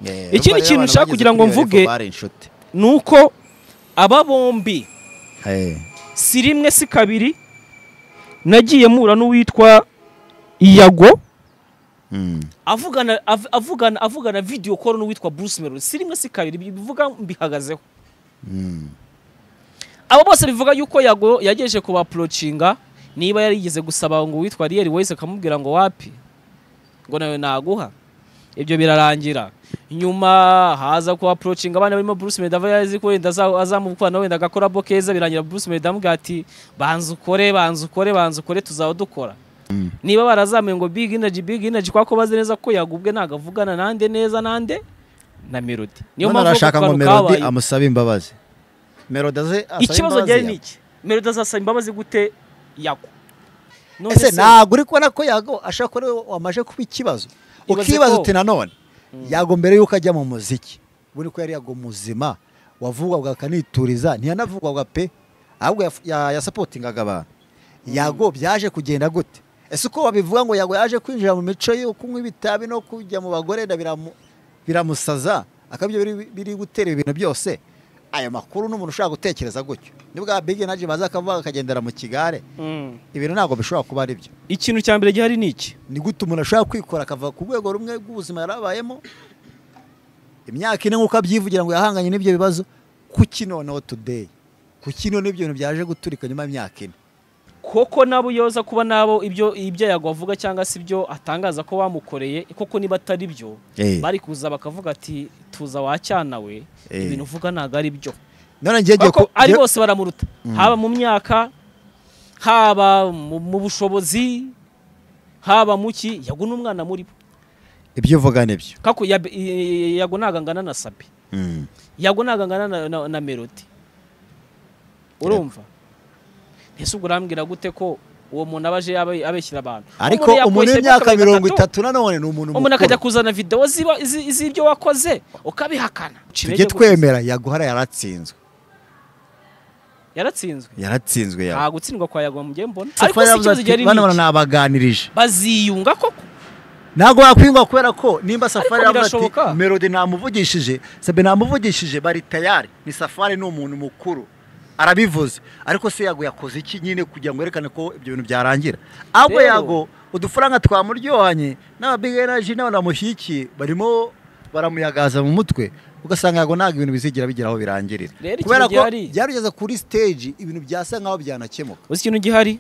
ikindi kintu nshaka kugira ngo mvuge nuko aba bombi si rimwe si kabiri nagiye mura n'uwitwa Yago avugana video call n'uwitwa Bruce Melody si rimwe si kabiri bivuga mbihagazeho abo bose bivuga yuko Yago yagejeje kuba approachinga niba yarigeze gusaba ngo witwa Riel wese akamubwira ngo wapi ngo nawe naguha ibyo birarangira nyuma haza ku approaching abana barimo Bruce Melody yazi ko wenda azamukwana wenda agakora bokeza birangira Bruce Melody amubwira ati banza ukore tuzaho dukora niba barazamuye ngo big energy kwako baze neza ko yagubwe nagavugana nande neza nande na Melody niyo mpamvu arashaka ngo Melody amusaba imbabazi Melody asaba ikibazo cyari niki Melody azasaba imbabazi gute Yago ese ntabwo uri kubona ko Yago ashaka ko wamaje kuba ikibazo ukibaza uti nanone Yago mbere yuko ajya mu muziki buri ko yari Yago muzima wavugwaga akanituriza ntiyanavugwaga pe ahubwo ya supportingaga abantu Yago byaje kugenda gute ese uko babivuga ngo Yago yaje kwinjira mu mico yo kunywa ibitabi no kujya mu bagore biramusaza akabyo biri gutera ibintu byose aya makuru n'umuntu ushaka gutekereza gutyo nibwo big energy baza akavuga akagendera mu kigare ibintu ntabwo bishobora kuba ari byo ikintu cya mbere gihari niki ni gute umuntu ashaka kwikora akava ku rwego rumwe rw'ubuzima yarabayemo imyaka ine nk'uko abyivugira ngo yahanganye n'ibyo bibazo kuki noneho today kuki none ibyo bintu byaje guturika nyuma y'imyaka ine koko nabo yoza kuba nabo ibyo Yago avuga cyangwa se ibyo atangaza ko bamukoreye koko niba atari byo bari kuza bakavuga ati tuza wacyana we ibintu uvuga ntago ari byo none ngiye ko ari bose baramuruta haba mu myaka haba mu bushobozi haba muki Yago n'umwana muri bo ibyo uvuga nibyo kako Yago nagangana na Sabi Yago nagangana na Melody urumva ese urambwira gute ko uwo muntu abaje abeshyira abantu ariko umuntu w'imyaka 30 nanone ni umuntu umuntu akajya kuzana video z'ibyo wakoze ukabihakana tujye twemera Yago yaratsinzwe yaratsinzwe nta gutsindwa kwa Yago mu gihe mbona ariko si ikibazo gihari bana nabaganirije baziyunga koko ntago wakwingwa kubera ko nimba Safari yavuze ati Melody namuvugishije Sabe namuvugishije bari tayari ni Safari ni umuntu mukuru arabivuze ariko se Yago yakoze iki nyine kugira ngo yerekane ko ibyo bintu byarangira ahubwo Yago udufaranga twamuryohanye n'aba big energy n'abanamushyikiye barimo baramuyagaza mu mutwe ugasanga Yago ntago ibintu bizigira bigeraho birangirira kubera ko byarugeze kuri stage ibintu byasa nkaho byanakemuka uzi ikintu gihari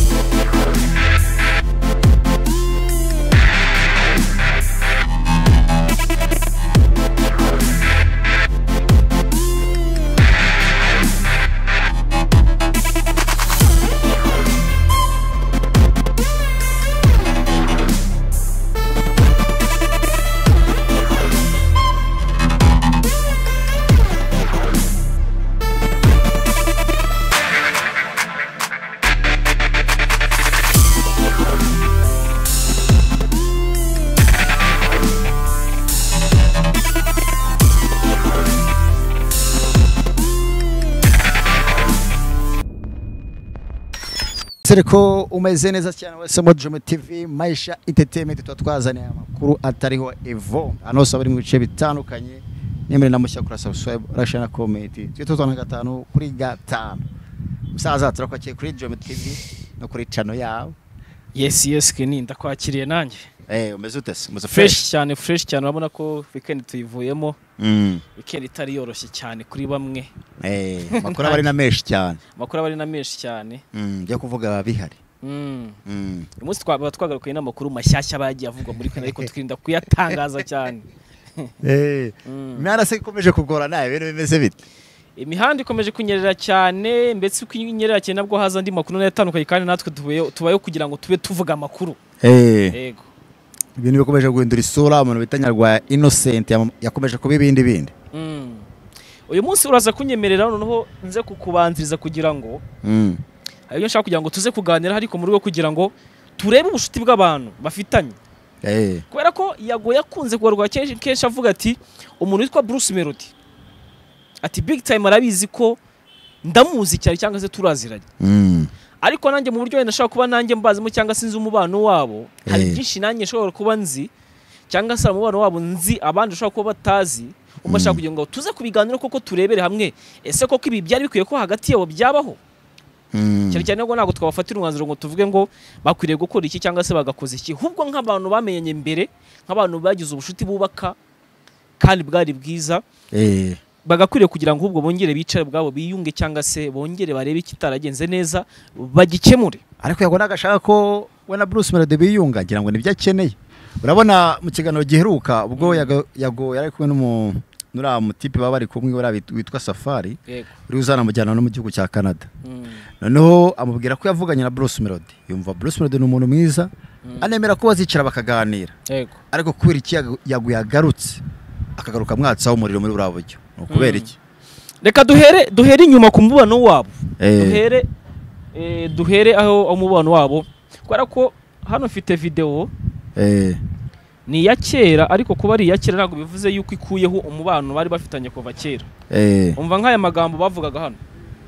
Sereko umeze neza cyane wese mu Jome TV Maisha Entertainment twazaniye amakuru atariho Evo anose bari mu bice bitandukanye nemere namushya kuri subscribe rashana comment twitozana gatanu kuri gatanu musaza turakwakiye kuri Jome TV no kuri channel yawe yes kini ndakwakiriye nanjye umeze utese umeze fresh cyane urabona ko weekend tuyivuyemo weekend itari yoroshye cyane kuri bamwe makuru abari na menshi cyane byo kuvuga bihari umunsi twagarukaye n'amakuru mashyashya bagiye avugwa muri kane ariko twirinda kuyatangaza cyane imihanda se ikomeje kugorana ibintu bimeze bite imihanda ikomeje kunyerera cyane mbese kunyerera cyane nabwo haza andi makuru natandukanye kandi natwe tubayo kugira ngo tube tuvuga amakuru yego ibintu bikomeje guhindura isura umuntu bita Nyarwaya Innocent yakomeje kuba ibindi uyu munsi uraza kunyemerera noneho nze kukubanziriza kugira ngo ayo nshaka kugira ngo tuze kuganira ariko muri rwo kugira ngo turebe ubushuti bw'abantu bafitanye kubera ko Yago yakunze kugarwa kenshi avuga ati umuntu witwa Bruce Melody ati big time arabizi ko ndamuzi cyane cyangwa se turaziranye ariko nanjye mu buryo nashaka kuba nanjye mbazimo cyangwa sinzi umubano wabo hari byinshi nanjye nshobora kuba nzi cyangwa se umubano wabo nzi abandi ushobora kuba batazi umashaka kugira ngo tuze kubiganira koko turebere hamwe ese koko ibi byari bikwiye ko hagati yabo byabaho cyane cyane ngo ntabwo twabafatira umwanzuro ngo tuvuge ngo bakwiriye gukora iki cyangwa se bagakoza iki ahubwo nk'abantu bamenyanye mbere nk'abantu bagize ubushuti bubaka kandi bwari bwiza bagakwiriye kugira ngo ahubwo bongere bicare bwabo biyunge cyangwa se bongere barebe ikitaragenze neza bagikemure. Ariko Yago nagashaka ko we na Bruce Melody biyunga ngira ngo nibyo akeneye. Urabona mu kiganiro giheruka ubwo Yago yari kumwe nura mutipe baba bari kumwe witwa Safari uri uzana mujyana no mu gihugu cya Canada. Noneho amubwira ko yavuganye na Bruce Melody, yumva Bruce Melody ni umuntu mwiza anemera ko bazicara bakaganira. Ariko kubera iki Yago yagarutse akagaruka mwatsa umuriro muri burabujyo kubera iki? Reka duhere inyuma ku mubano wabo. Duhere aho umubano wabo kubera ko hano mfite video ni ya kera ariko kuba ari ya kera ntabwo bivuze yuko ikuyeho umubano bari bafitanye kuva kera. Umva nk'aya magambo bavugaga hano.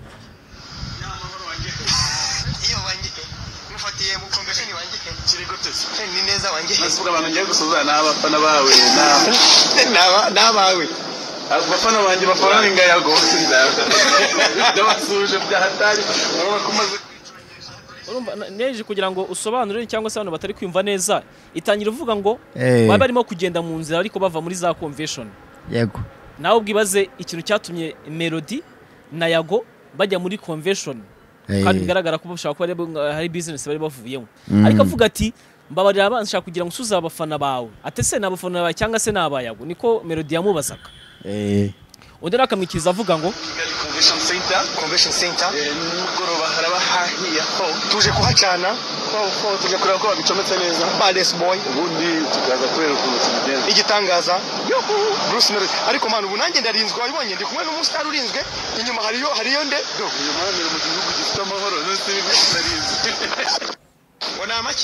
Iyo wanjye mufatiye mu convention wanjye kiri gutse ni neza wanjye nasuka abantu ngiye gusuzana n'abafana bawe n'abawe abafana banjye bafarana ingaya gose ndabasuje byahatari kumaze urumva neje kugira ngo usobanurire cyangwa se abantu batari kwimva neza itangira uvuga ngo baba barimo kugenda mu nzira ariko bava muri za convention. Yego nawe ubwibaze ikintu cyatumye Melody na Yago bajya muri convention kandi bigaragara ko bashaka ko hari business bari bavuyemo ariko avuga ati mbabarira abanshaka kugira ngo usuza abafana bawe atese n'abafana bawe cyangwa se n'abayago niko Melody yamubazaga. Undi nakamwikiriza avuga ngo convention center n'ugoroba haraba hahiye ho tuje kuhacana ko tuje kureba ko babicometse neza Bades boy ubundi tugaza kwera ku kigenda igitangaza Bruce Melody ariko man ubu nanjye ndarinzwe wabibonye ndi kumwe n'umustar urinzwe inyuma hariyo nde uyu mwana mu gihugu gifite amahoro nose ndarinzwe wana amaki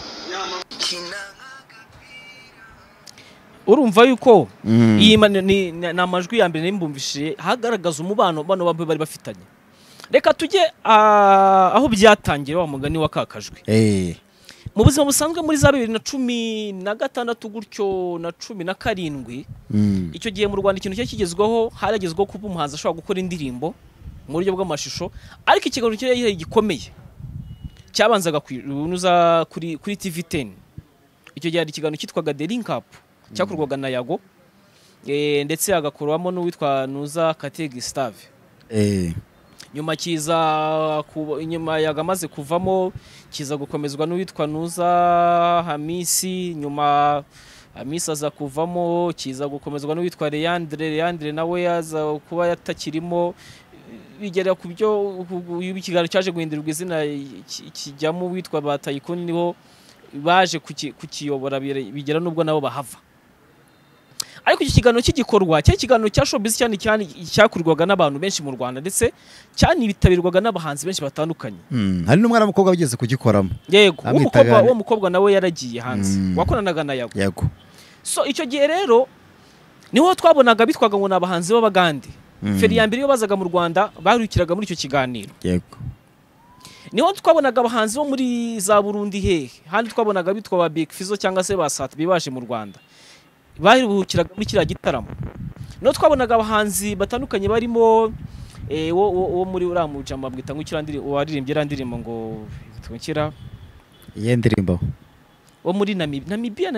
urumva yuko iyi ni amajwi ya mbere nimbumvishije hagaragaza umubano bano bamwe bari bafitanye. Reka tujye aho byatangiye wa mugani wa kakajwe. Mu buzima busanzwe muri za 2016 gutyo na 17 icyo gihe mu Rwanda ikintu cyakigezweho haragezweho kuba umuhanzi ashobora gukora indirimbo mu buryo bw'amashusho ariko ikiganiro cyari gikomeye cyabanzaga kunuza kuri TV10. Icyo gihe hari ikiganiro cyitwaga The Link Up cyakorwaga na Yago ndetse agakorwamo n'uwitwa Nuza Katege Stave. Nyuma nyuma yagamaze kuvamo kiza gukomezwa n'uwitwa Nuza Hamisi, nyuma Hamisi aza kuvamo kiza gukomezwa n'uwitwa Leandre nawe yaza kuba yatakirimo bigera ku byo ikiganiro cyaje guhindurirwa izina kijyamo witwa Batayikoni niho baje kukiyobora bigera nubwo nabo bahava. Ariko iki kiganiro cy'igikorwa cyari ikiganiro cya showbiz cyane cyakurirwaga n'abantu benshi mu Rwanda ndetse cyane bitabirwaga n'abahanzi benshi batandukanye. Hari n'umwana mukobwa wigeze kugikoramo. Yego uwo mukobwa nawe yaragiye hanze wakoranaga na Yago. Yego so icyo gihe rero niho twabonaga bitwaga ngo n'abahanzi b'Abagande. Feri ya mbere yo bazaga mu Rwanda barukiraga muri icyo kiganiro. Yego niho twabonaga abahanzi bo muri za Burundi hehe handi twabonaga bitwa ba Big Fizzo cyangwa se ba Sat bibaje mu Rwanda bahiruhukiraga muri kiriya gitaramo. Niho twabonaga abahanzi batandukanye barimo wo muri uramujamba bwita ngo ikirandiri waririmbye randirimo ngo twikira yendirimbo wo muri Namibia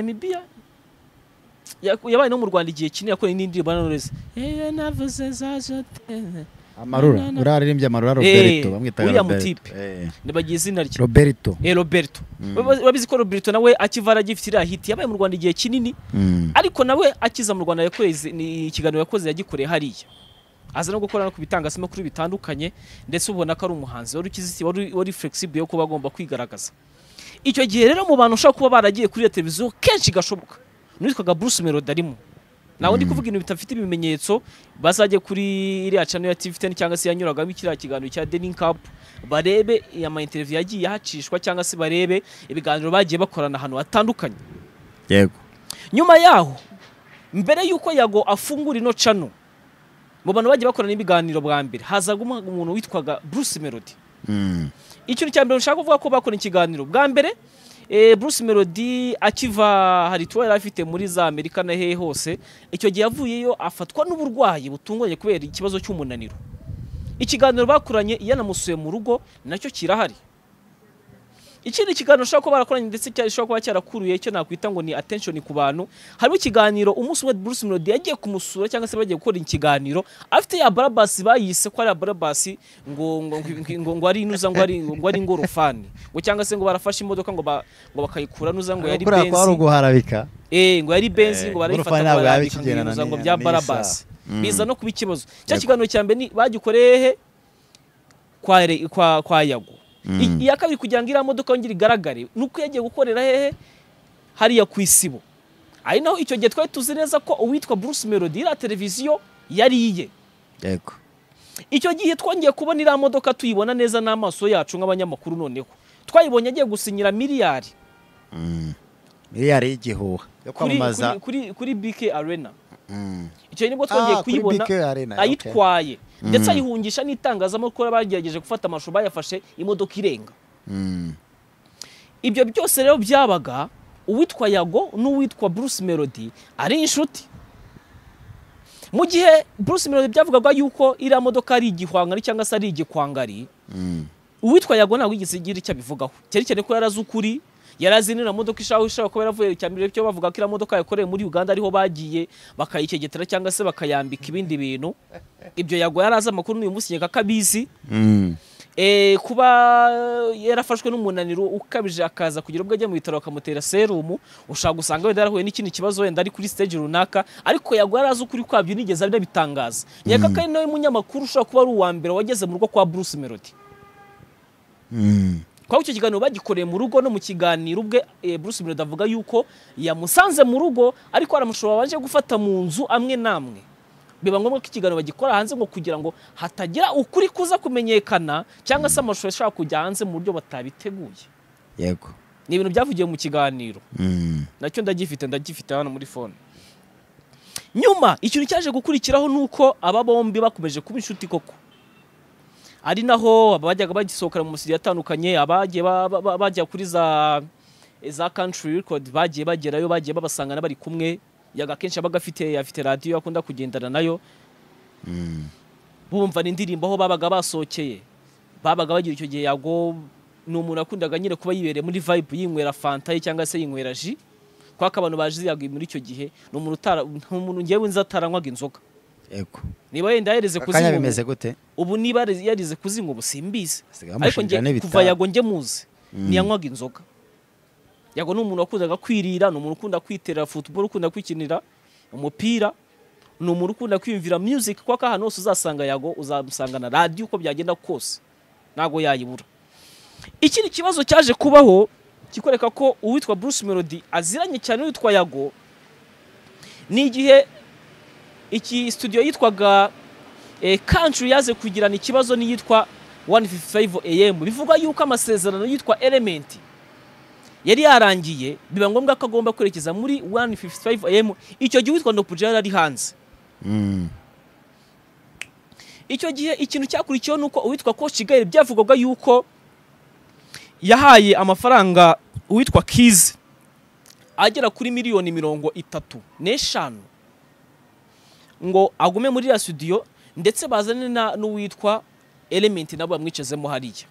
yabaye no mu Rwanda igihe kinini yakora n'indirimbo n'oreze navuze zajote Amarura uraririmbye Amarura Roberto bamwitaga uriya mutipe nibagiye izina rye Roberto babizi ko Roberto nawe akivara gifitira hit yabaye mu Rwanda igihe kinini ariko nawe akiza mu Rwanda yakoreze ni ikiganiro yakoze yagikoreye hariya aza no gukora no kubitangazamakuru bitandukanye ndetse ubona ko ari umuhanzi wari flexible yo kuba agomba kwigaragaza. Icyo gihe rero mu bantu ushaka kuba baragiye kuri televiziyo kenshi gashoboka nitwaga Bruce Melody arimo nawe ndi kuvuga ibintu bitafite ibimenyetso bazajye kuri iriya channel ya TV10 cyangwa se yanyuragamo ikira kiganiro cya The Link Up barebe ama interview yagiye hacishwa cyangwa se barebe ibiganiro bagiye bakorana hano hatandukanye. Yego nyuma yaho mbere yuko Yago afungura ino channel mu bantu bagiye bakorana ibiganiro bwa mbere hazaga umuntu witwaga Bruce Melody. Ikintu cya mbere ushaka kuvuga ko bakora ikiganiro bwa mbere Bruce Melody akiva hari tour yari afite muri za Amerika na hehe hose, icyo gihe yavuyeyo afatwa n'uburwayi butunganye kubera ikibazo cy'umunaniro. Ikiganiro bakuranye yanamusuye mu rugo nacyo kirahari. Ikindi kiganiro ushaka ko barakoranye ndetse cyashobora kuba cyarakuruye icyo nakwita ngo ni attention ku bantu. Harimo ikiganiro umunsi umwe Bruce Melody yagiye kumusura cyangwa se bagiye gukora ikiganiro afite ya Barabas bayise ko ari Barabas ngo ari inuza ngo ari ngorofani ngo cyangwa se ngo barafashe imodoka ngo bakayikura nuza ngo yari Benz ngo yari Benz ngo barayifata ngo bya Barabas biza no kuba ikibazo. Cya kiganiro cyambe ni bagikoreye kwa Yago. Iya kabiri kugira ngo iriya modoka yongere igaragare nuko yagiye gukorera hehe hariya ku Isibo. Ari naho icyo gihe twari tuzi neza ko uwitwa Bruce Melody iriya televiziyo yari iye. Yego. Icyo gihe twongeye kubona iriya modoka tuyibona neza n'amaso yacu nk'abanyamakuru noneho. Twayibonye agiye gusinyira miliyari. Miliyari y'igihuha yo kwamamaza kuri BK Arena. Icyo nibwo twongeye kuyibona ayitwaye. Ndetse ayihungisha n'itangazamakuru bagerageje gufata amashusho bayafashe imodoka irenga. Ibyo byose rero byabaga uwitwa Yago n'uwitwa Bruce Melody ari inshuti. Mu gihe Bruce Melody byavugaga yuko iriya modoka ari igihwangari cyangwa se ari igikwangari, uwitwa Yago ntabwo yigeze igira icyo abivugaho. Cyane ko yarazi ukuri, yarazi nina modoka ishaka ko yaravuye cyambere cyo bavuga ko iriya modoka yakoreye muri Uganda ariho bagiye bakayicegetera cyangwa se bakayambika ibindi bintu. Ibyo Yago yaraza amakuru n'uyu munsi nyeka kabizi. Kuba yarafashwe n'umunaniro ukabije akaza kugira ubwo ajya mu bitaro bakamutera serumu, ushaka gusanga wenda yarahuye n'ikindi kibazo wenda ari kuri stage runaka, ariko Yago yarazi ukuri kwabyo nigeze abitangaza. Nyeka kandi nawe munyamakuru ushaka kuba ari uwa mbere wageze mu rugo kwa Bruce Melody. Kwa icyo kiganiro bagikoreye mu rugo no mu kiganiro ubwe Bruce Melody avuga yuko yamusanze mu rugo ariko aramushobora baje gufata mu nzu amwe namwe. Biba ngombwa ko ikiganiro bagikora hanze ngo kugira ngo hatagira ukuri kuza kumenyekana cyangwa se amashusho ashaka kujya hanze mu buryo batabiteguye. Yego. Ni ibintu byavugiye mu kiganiro. Nacyo ndagifite hano muri phone. Nyuma ikintu cyaje gukurikiraho nuko aba bombi bakomeje kuba inshuti koko. Ari naho abajyaga bagisohokera mu musiri yatandukanye, abagiye bajya kuri za country record bagiye bagerayo bagiye babasangana bari kumwe. Yaga kenshi abaga afite radio akunda kugendana nayo. Bumva n'indirimbo aho babaga basohokeye. Babaga bagira icyo gihe Yago n'umuntu akundaga nyine kuba yibereye muri vibe yinywera fanta cyangwa se yinywera ji. Kwa abantu baje Yago muri icyo gihe n'umuntu ngewe nzataranywaga inzoga. Yego. Niba yenda yareze kuzinywa. Kanya bimeze gute? Ubu niba yarize kuzinywa ubusimbizi. Ariko nge kuva Yago nge muzi niyanywaga inzoga. Yago n'umuntu wakundaga kwirira, n'umuntu ukunda kwiterera football, ukunda kwikinira umupira, n'umuntu ukunda kwiyumvira music. Kwa ahantu hose uzasanga Yago uzamusanga na radio uko byagenda kose nago yayibura. Ikindi kibazo cyaje kubaho kikoreka ko uwitwa Bruce Melody aziranye cyane n'uwitwa Yago ni igihe iki studio yitwaga Country yaze kugirana ikibazo n'iyitwa 155 AM. Bivuga yuko amasezerano yitwa Element yari yarangiye, biba ngombwa ko agomba kwerekeza muri 155 AM. Icyo gihe witwa Nopujara ari hanze. Icyo gihe ikintu cyakurikiyeho nuko uwitwa Coach Gael byavugaga yuko yahaye amafaranga uwitwa Kiz agera kuri miliyoni 35 ngo agume muri ya studio ndetse bazane n'uwitwa Element nabo bamwicezemo hariya.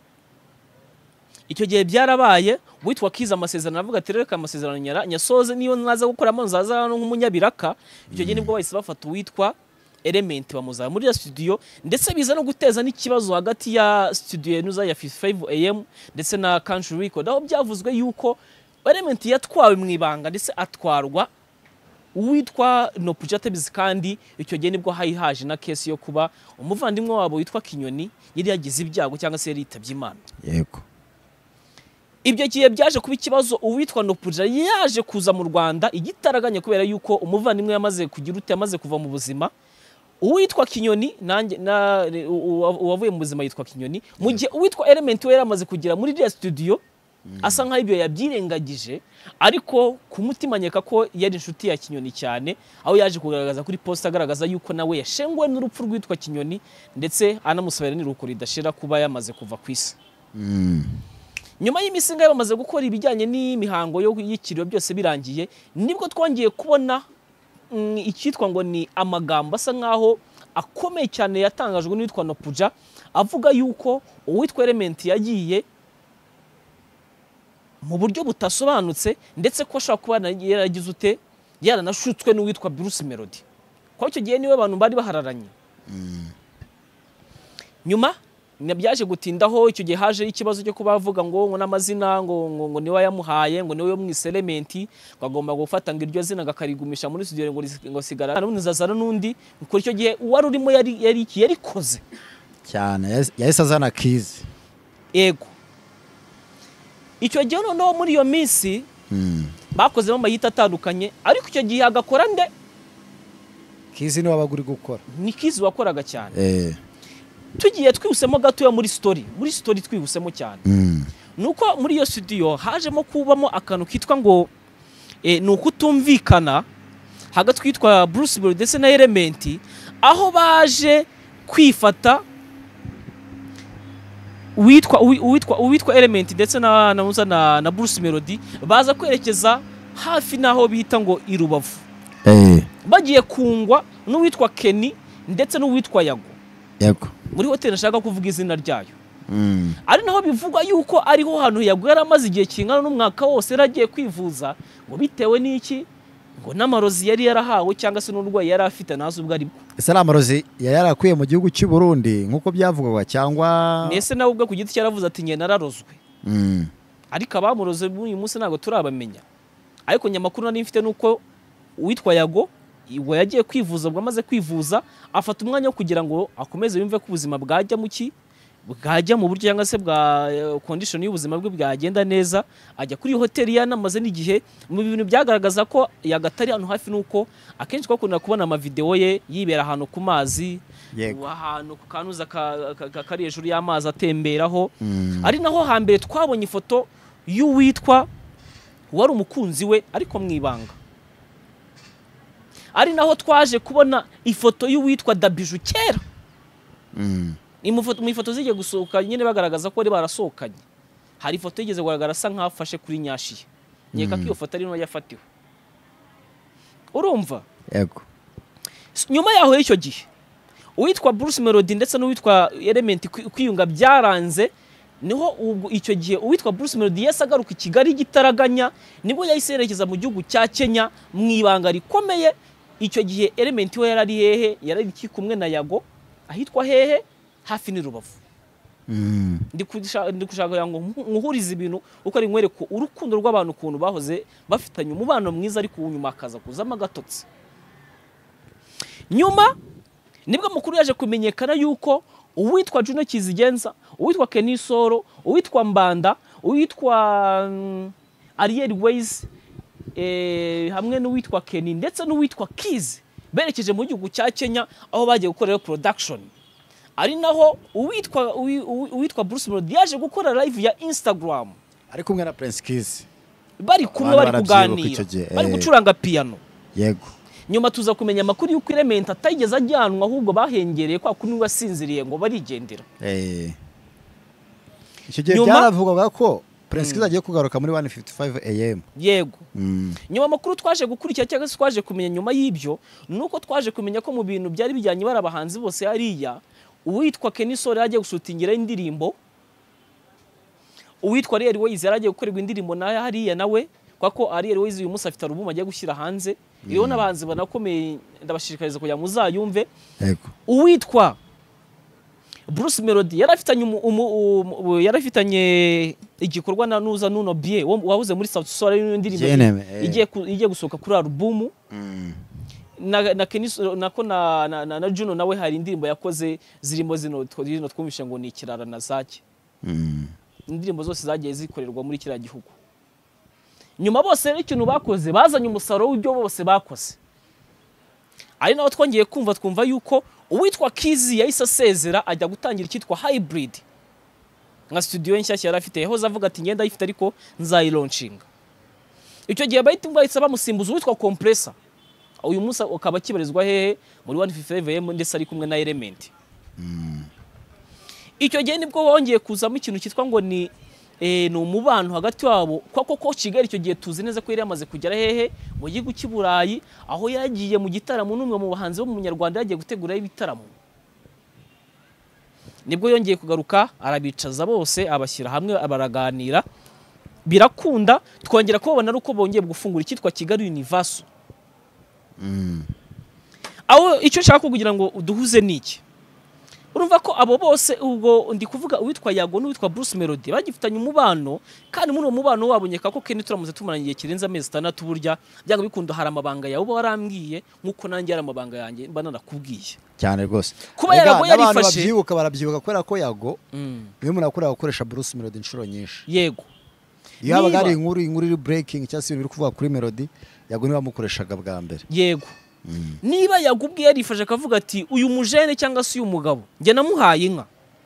Icyo gihe byarabaye witwa Kiza amasezerano avuga ati reka amasezerano nyasoze niyo naza gukoramo nzaza nk'umunyabiraka. Icyo gihe nibwo bahise bafata uwitwa Element bamuza muri ya studio ndetse biza no guteza n'ikibazo hagati ya studio yenuza ya 55 AM ndetse na Country Record, aho byavuzwe yuko Element yatwawe mu ibanga ndetse atwarwa uwitwa Nopujatabizi. Kandi icyo gihe nibwo haje na case yo kuba umuvandimwe wabo witwa Kinyoni yari yagize ibyago cyangwa se yari yitabye Imana. Yego. Ibyo gihe byaje kuba ikibazo uwitwa Nopuja yaje kuza mu Rwanda igitaraganye kubera yuko umuvandimwe yamaze kugira yamaze kuva mu buzima. Uwitwa Kinyoni uwavuye mu buzima yitwa Kinyoni. Mu gihe uwitwa Element we yaramaze kugira muri ya studio asa nkaho ibyo yabyirengagije, ariko ku mutima nyeka ko yari inshuti ya Kinyoni cyane, aho yaje kugaragaza kuri post agaragaza yuko nawe yashengwe n'urupfu rwitwa Kinyoni ndetse anamusabira n'iruko ridashira kuba yamaze kuva ku isi. nyuma y'imisinga bamaze gukora ibijyanye n'imihango y'ikiriyo byose birangiye nibwo twongeye kubona icyitwa ngo ni amagambo asa nkaho akomeye cyane yatangajwe n'uwitwa Nopuja avuga yuko uwitwa Element yagiye mu buryo butasobanutse ndetse ko ashobora kuba yaragize ute yaranashutswe n'uwitwa Bruce Melody ko icyo gihe niwe abantu bari bahararanye. Nyuma byaje gutindaho icyo gihe haje ikibazo cyo kubavuga ngo n'amazina ngo niwe yamuhaye ngo niwe yo mwise Element bagomba gufata ngo iryo zina gakarigumisha muri studio ngo sigara n'unzazana n'undi ko icyo gihe uwari urimo yari koze cyane yahise azana Kiz. Ego icyo gihe noneho muri iyo minsi bakozemo amayita atandukanye ariko icyo gihe agakora nde Kiz niwe wabaguri gukora ni Kiz wakoraga cyane. Tugiye twihusemo gatoya muri story twihusemo cyane nuko muri iyo studio hajemo kubamo akantu kitwa ngo nuko utumvikana hagati twitwa Bruce Melody ndetse na Element aho baje kwifata uwitwa Element ndetse na Bruce Melody baza kwerekeza hafi naho bita ngo i Rubavu bagiye kungwa n'uwitwa Kenny ndetse n'uwitwa Yago muri hoteli nashaka kuvuga izina ryayo ari naho bivugwa yuko ariho hantu Yago yaramaze igihe kingana n'umwaka wose yaragiye kwivuza ngo bitewe n'iki ngo n'amarozi yari yarahawe cyangwa se n'urwayi yari afite nazo ubwo aribwo. Ese amarozi yarakuye mu gihugu cy'u Burundi nkuko byavugwaga cyangwa nese nawe ubwo ku giti cyaravuze ati nge nararozwe ariko abamuroze uyu munsi ntabwo turabamenya ariko nyamakuru nari mfite nuko uwitwa Yago ngo yagiye kwivuza ubwo amaze kwivuza afata umwanya wo kugira ngo akomeze yumve ko ubuzima bwajya bwajya mu buryo cyangwa se bwa condition y'ubuzima bwe bwagenda neza ajya kuri hoteli yanamaze n'igihe mu bintu byagaragaza ko yagatari hano hafi nuko akenshi twakunda kubona ama video ye yibera ahantu ku mazi ahantu ku kanuza kari hejuru y'amazi atemberaho ari naho hambere twabonye ifoto y'uwitwa wari umukunzi we ariko mwibanga ari naho twaje kubona ifoto y'uwitwa Dabiju kera mu ifoto zigiye gusohoka nyine bagaragaza ko ari barasohokanye hari ifoto yigeze kugaragara asa nk'afashe kuri Nyashiye nyeka ko iyo foto ari no yafatiwe urumva. Yego nyuma yaho y'icyo gihe uwitwa Bruce Melody ndetse n'uwitwa Element kwiyunga byaranze niho ubwo icyo gihe uwitwa Bruce Melody yasagaruka i Kigali gitaraganya nibwo yayiserekeza mu gihugu cya Kenya mwibanga rikomeye. Icyo gihe Element we yarari hehe yarari kumwe na Yago ahitwa hehe hafi ni Rubavu. Ndikushaka ngo nkuhuriza ibintu uko ari nkwereko urukundo rw'abantu kuntu bahoze bafitanye umubano mwiza ariko unyuma akaza kuzama gatotse. Nyuma nibwo mukuru yaje kumenyekana yuko uwitwa Juno Kizigenza, uwitwa Kenny Solo, uwitwa Mbanda, uwitwa Ariel Ways hamwe n'uwitwa Kenny ndetse n'uwitwa Kiz berekeje mu gihugu cya Kenya aho bagiye gukorera production. Ari naho uwitwa Bruce Melody yaje gukora live ya Instagram ari kumwe na Prince Kiz bari kumwe bari kuganira bari gucuranga piano. Yego nyuma tuza kumenya amakuru y'uko Element atayigeze ajyanwa ahubwo bahengereye kwa kuni wasinziriye ngo barigendera. Icyo gihe byaravugaga ko Prince Kiz agiye kugaruka muri 1:55 AM. Yego nyuma amakuru twaje gukurikira cyangwa se twaje kumenya nyuma y'ibyo nuko twaje kumenya ko mu bintu byari bijyanye barabahanzi bose hariya uwitwa Kenny Solo yagiye gusutingira indirimbo, uwitwa Ariel Ways yaragiye gukorerwa indirimbo na hariya nawe kwako Ariel Ways uyu munsi afite album agiye gushyira hanze iriho n'abahanzi banakomeye ndabashishikariza kujya muzayumve. Yego uwitwa Bruce Melody yarafitanye igikorwa na Nuza Nuno Bie wabuze muri South Soul y'indirimbo igiye gusohoka kuri album na Kenny nako na Juno nawe hari indirimbo yakoze zirimo zino twumvishe ngo ni ikirara na Zake. Indirimbo zose zagiye zikorerwa muri kira gihugu. Nyuma bose n'ikintu bakoze bazanye umusaruro w'ibyo bose bakoze. Ari naho twongeye twumva yuko uwitwa Kiz yahise asezera ajya gutangira icyitwa Hybrid nka studio nshyashya yarafite yahoze avuga ati ngenda yifite ariko nzayilaunching. Icyo gihe bahise bamusimbuza uwitwa Compressor uyu munsi ukaba kibarizwa hehe muri 1:55 AM ndetse ari kumwe na Element. Icyo gihe nibwo bongeye kuzamo ikintu cyitwa ngo ni ni umubano hagati wabo ko Kigali icyo gihe tuzi neza ko yari yamaze kugera hehe mu gihugu cy'i Burayi aho yagiye mu gitaramo n'umwe mu bahanzi bo mu Nyarwanda yagiye gutegura ibitaramo nibwo yongeye kugaruka arabicaza bose abashyira hamwe baraganira birakunda twongera kubona uko bongeye gufungura icyitwa Kigali Universe aho icyo nshaka kugira ngo uduhuze niki urumva ko abo bose ubwo ndi kuvuga uwitwa Yago n'uwitwa Bruce Melody bagifitanye umubano kandi muri uwo mubano wabonyeka ko Ken turamaze tumaranye igihe kirenze amezi 6 burya byanga bikunda hari amabanga yawe warambwiye nkuko nanjye ari amabanga yanjye mba nanakubwiye cyane rwose kuba Yago yarifashe barabyibuka kubera ko Yago niyo umuntu akorera gukoresha Bruce Melody inshuro nyinshi yego yaba gari inkuru iri breaking cyangwa se biri kuvuga kuri Melody Yago niba mukoreshaga bwa mbere yego niba yagubwiye yarifashe akavuga ati uyu mujene cyangwa se uyu mugabo njye namuhaye inka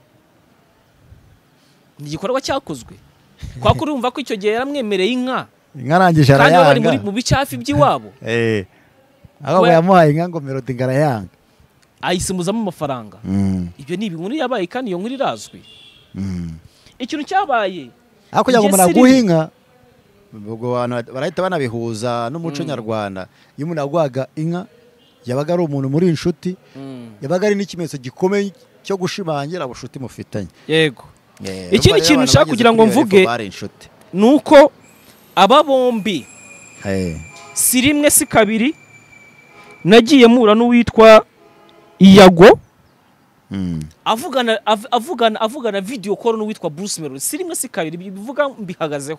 ni igikorwa cyakozwe kwa kuri umva ko icyo gihe yaramwemereye inka arangije arayanga kandi bari mu bicafi by'iwabo aho yamuhaye inka ngo Melody ngarayanga ayisimuzamo amafaranga ibyo ni ibintu yabaye kandi iyo nkuru irazwi ikintu cyabaye ako yago muraguha inka ubwo barahita banabihuza n'umuco nyarwanda iyo umuntu agwaga inka yabaga ari umuntu muri inshuti yabaga ari n'ikimenyetso gikomeye cyo gushimangira ubushuti mufitanye yego ikindi kintu nshaka kugira ngo mvuge nuko aba bombi si rimwe si kabiri nagiye mura n'uwitwa Yago avugana video call n'uwitwa Bruce Melody si rimwe si kabiri bivuga mbihagazeho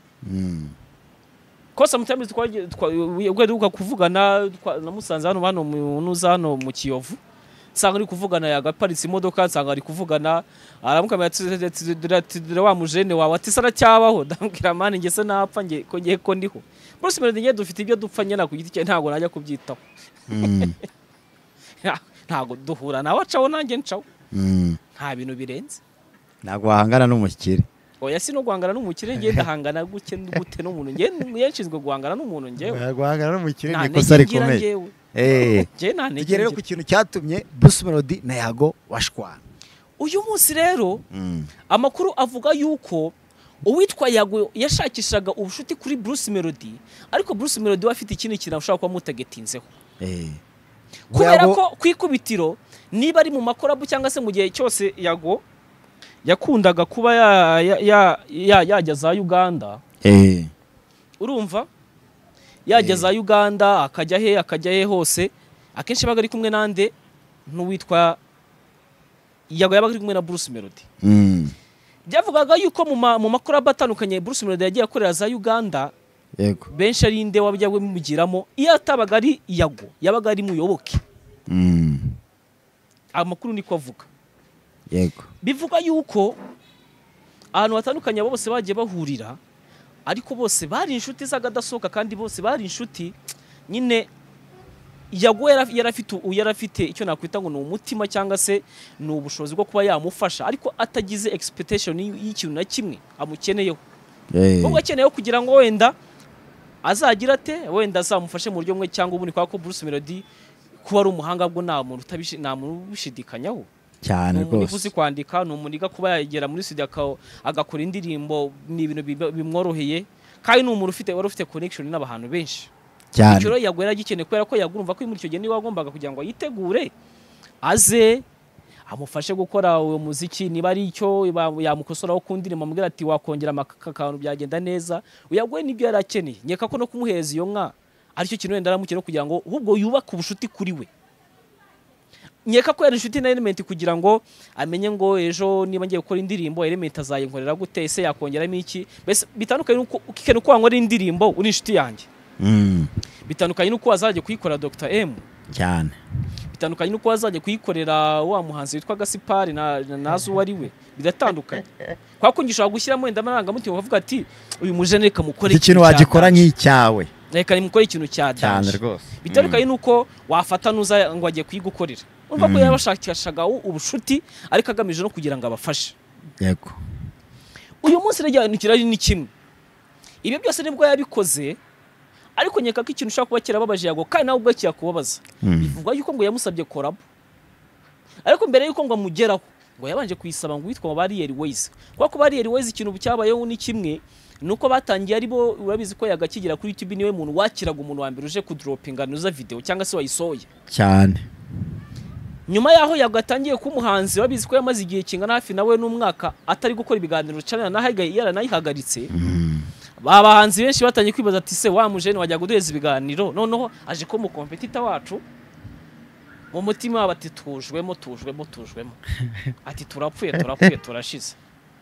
ko sometimes twagweruka kuvugana namusanze hano munuza hano mu Kiyovu sanga ari kuvugana yagaparitse imodoka sanga ari kuvugana aramukamera wa mujene wawe ati sara cyabaho ndambwira mane ngese napfa nge ko ngiye ko ndiho Bruce Melody ngiye dufite ibyo dupfa nyana ku giti cye ntago najya kubyitaho ntago duhura nawe acaho nanjye ncaho nta bintu birenze ntago wahangana n'umukire oya sino guhangana n'umukire ngiye ndahangana gute n'umuntu ngiye yenshinzwe guhangana n'umuntu ngewe guhangana n'umukire ni kosa rikomeye tugere rero ku kintu cyatumye Bruce Melody na Yago washwana uyu munsi rero amakuru avuga yuko uwitwa Yago yashakishaga ubushuti kuri Bruce Melody ariko Bruce Melody wafite ikindi kintu ashaka kuba mutagetinzeho kubera ko kwikubitiro niba ari mu makorabu cyangwa se mu gihe cyose Yago yakundaga kuba yajya za Uganda urumva yajya za Uganda akajya he hose akenshi baga ari kumwe nande n'uwitwa Yago yabaga ari kumwe na Bruce Melody byavugaga yuko mu makorabu atandukanye Bruce Melody yagiye akorera za Uganda yego benshi ari inde wabajya mugiramo iyo atabaga ari Yago yabaga ari muyoboke amakuru niko avuga yego bivuga yuko ahantu hatandukanye bose bagiye bahurira ariko bose bari inshuti z'agadasoka kandi bose bari inshuti nyine Yago yarafite icyo nakwita ngo ni umutima cyangwa se ni ubushobozi bwo kuba yamufasha ariko atagize expectation y'ikintu na kimwe amukeneyeho ubwo akeneyeho kugira ngo wenda azagira ate wenda azamufashe mu buryo bumwe cyangwa ubundi kwa ko Bruce Melody kuba ari umuhanga bwo nta muntu ubishidikanyaho cyane rwose uzi kwandika numuniga kuba yagera muri studio agakora indirimbo ni ibintu bimworoheye kandi ni umuntu ufite connection n'abantu benshi cyane icyo yagwera gikeneye kubera ko yagurumva ko muri icyo gihe niba agombaga kugira ngo yitegure aze amufashe gukora uwo muziki niba ari icyo yamukosoraho ku ndirimbo amubwira ati wakongera amakakano byagenda neza uyagwe nibyo yarakeneye nyeka ko no kumuhereza iyo nka aricyo kintu wenda aramukene kugira ngo ahubwo yubaka ubushuti kuri we nyeka ko yari inshuti na Element kugira ngo amenye ngo ejo niba ngiye gukora indirimbo Element azayinkorera gute ese yakongeramo iki bese bitandukanye nuko ukikene ko wankora indirimbo uri inshuti yanjye bitandukanye nuko wazajye kuyikora Dr M cyane bitandukanye nuko wazajye kuyikorera wa muhanzi witwa Gasipari nazo wari we bidatandukanye kwa ko ngishaka gushyiramo wenda amarangamutima bavuga ati uyu mujene reka mukore ikintu wagikora nk'icyawe reka nimukore ikintu cyane rwose bitandukanye nuko wafata nuza ngo agiye kuyigukorera umva ko yabashakishaga ubushuti ariko agamije no kugira ngo abafashe yego uyu munsi rero ni kimwe ibyo byose nibwo yabikoze ariko nyeka ko ikintu ushaka kuba kirababaje Yago kandi nawe ubwo kiyakubabaza bivuga yuko ngo yamusabye korabo ariko mbere yuko ngo amugeraho ngo yabanje kuyisaba ngo witwa Barrier Ways kuko Barrier Ways ikintu cyabayeho ni kimwe nuko batangiye ari bo urabizi ko yagakigira kuri YouTube niwe muntu wakiraga umuntu wa mbere uje kudropinga nuza video cyangwa se wayisoye cyane. nyuma yaho yagatangiye ku muhanzi wabizi ko yamaze igihe kingana hafi nawe n'umwaka atari gukora ibiganiro cyane nayihagaritswe abahanzi benshi batangiye kwibaza ati se wa mujene wajya guduheza ibiganiro noneho aje ko mu competitor wacu mu mutima bati tujwemo ati turapfuye turashize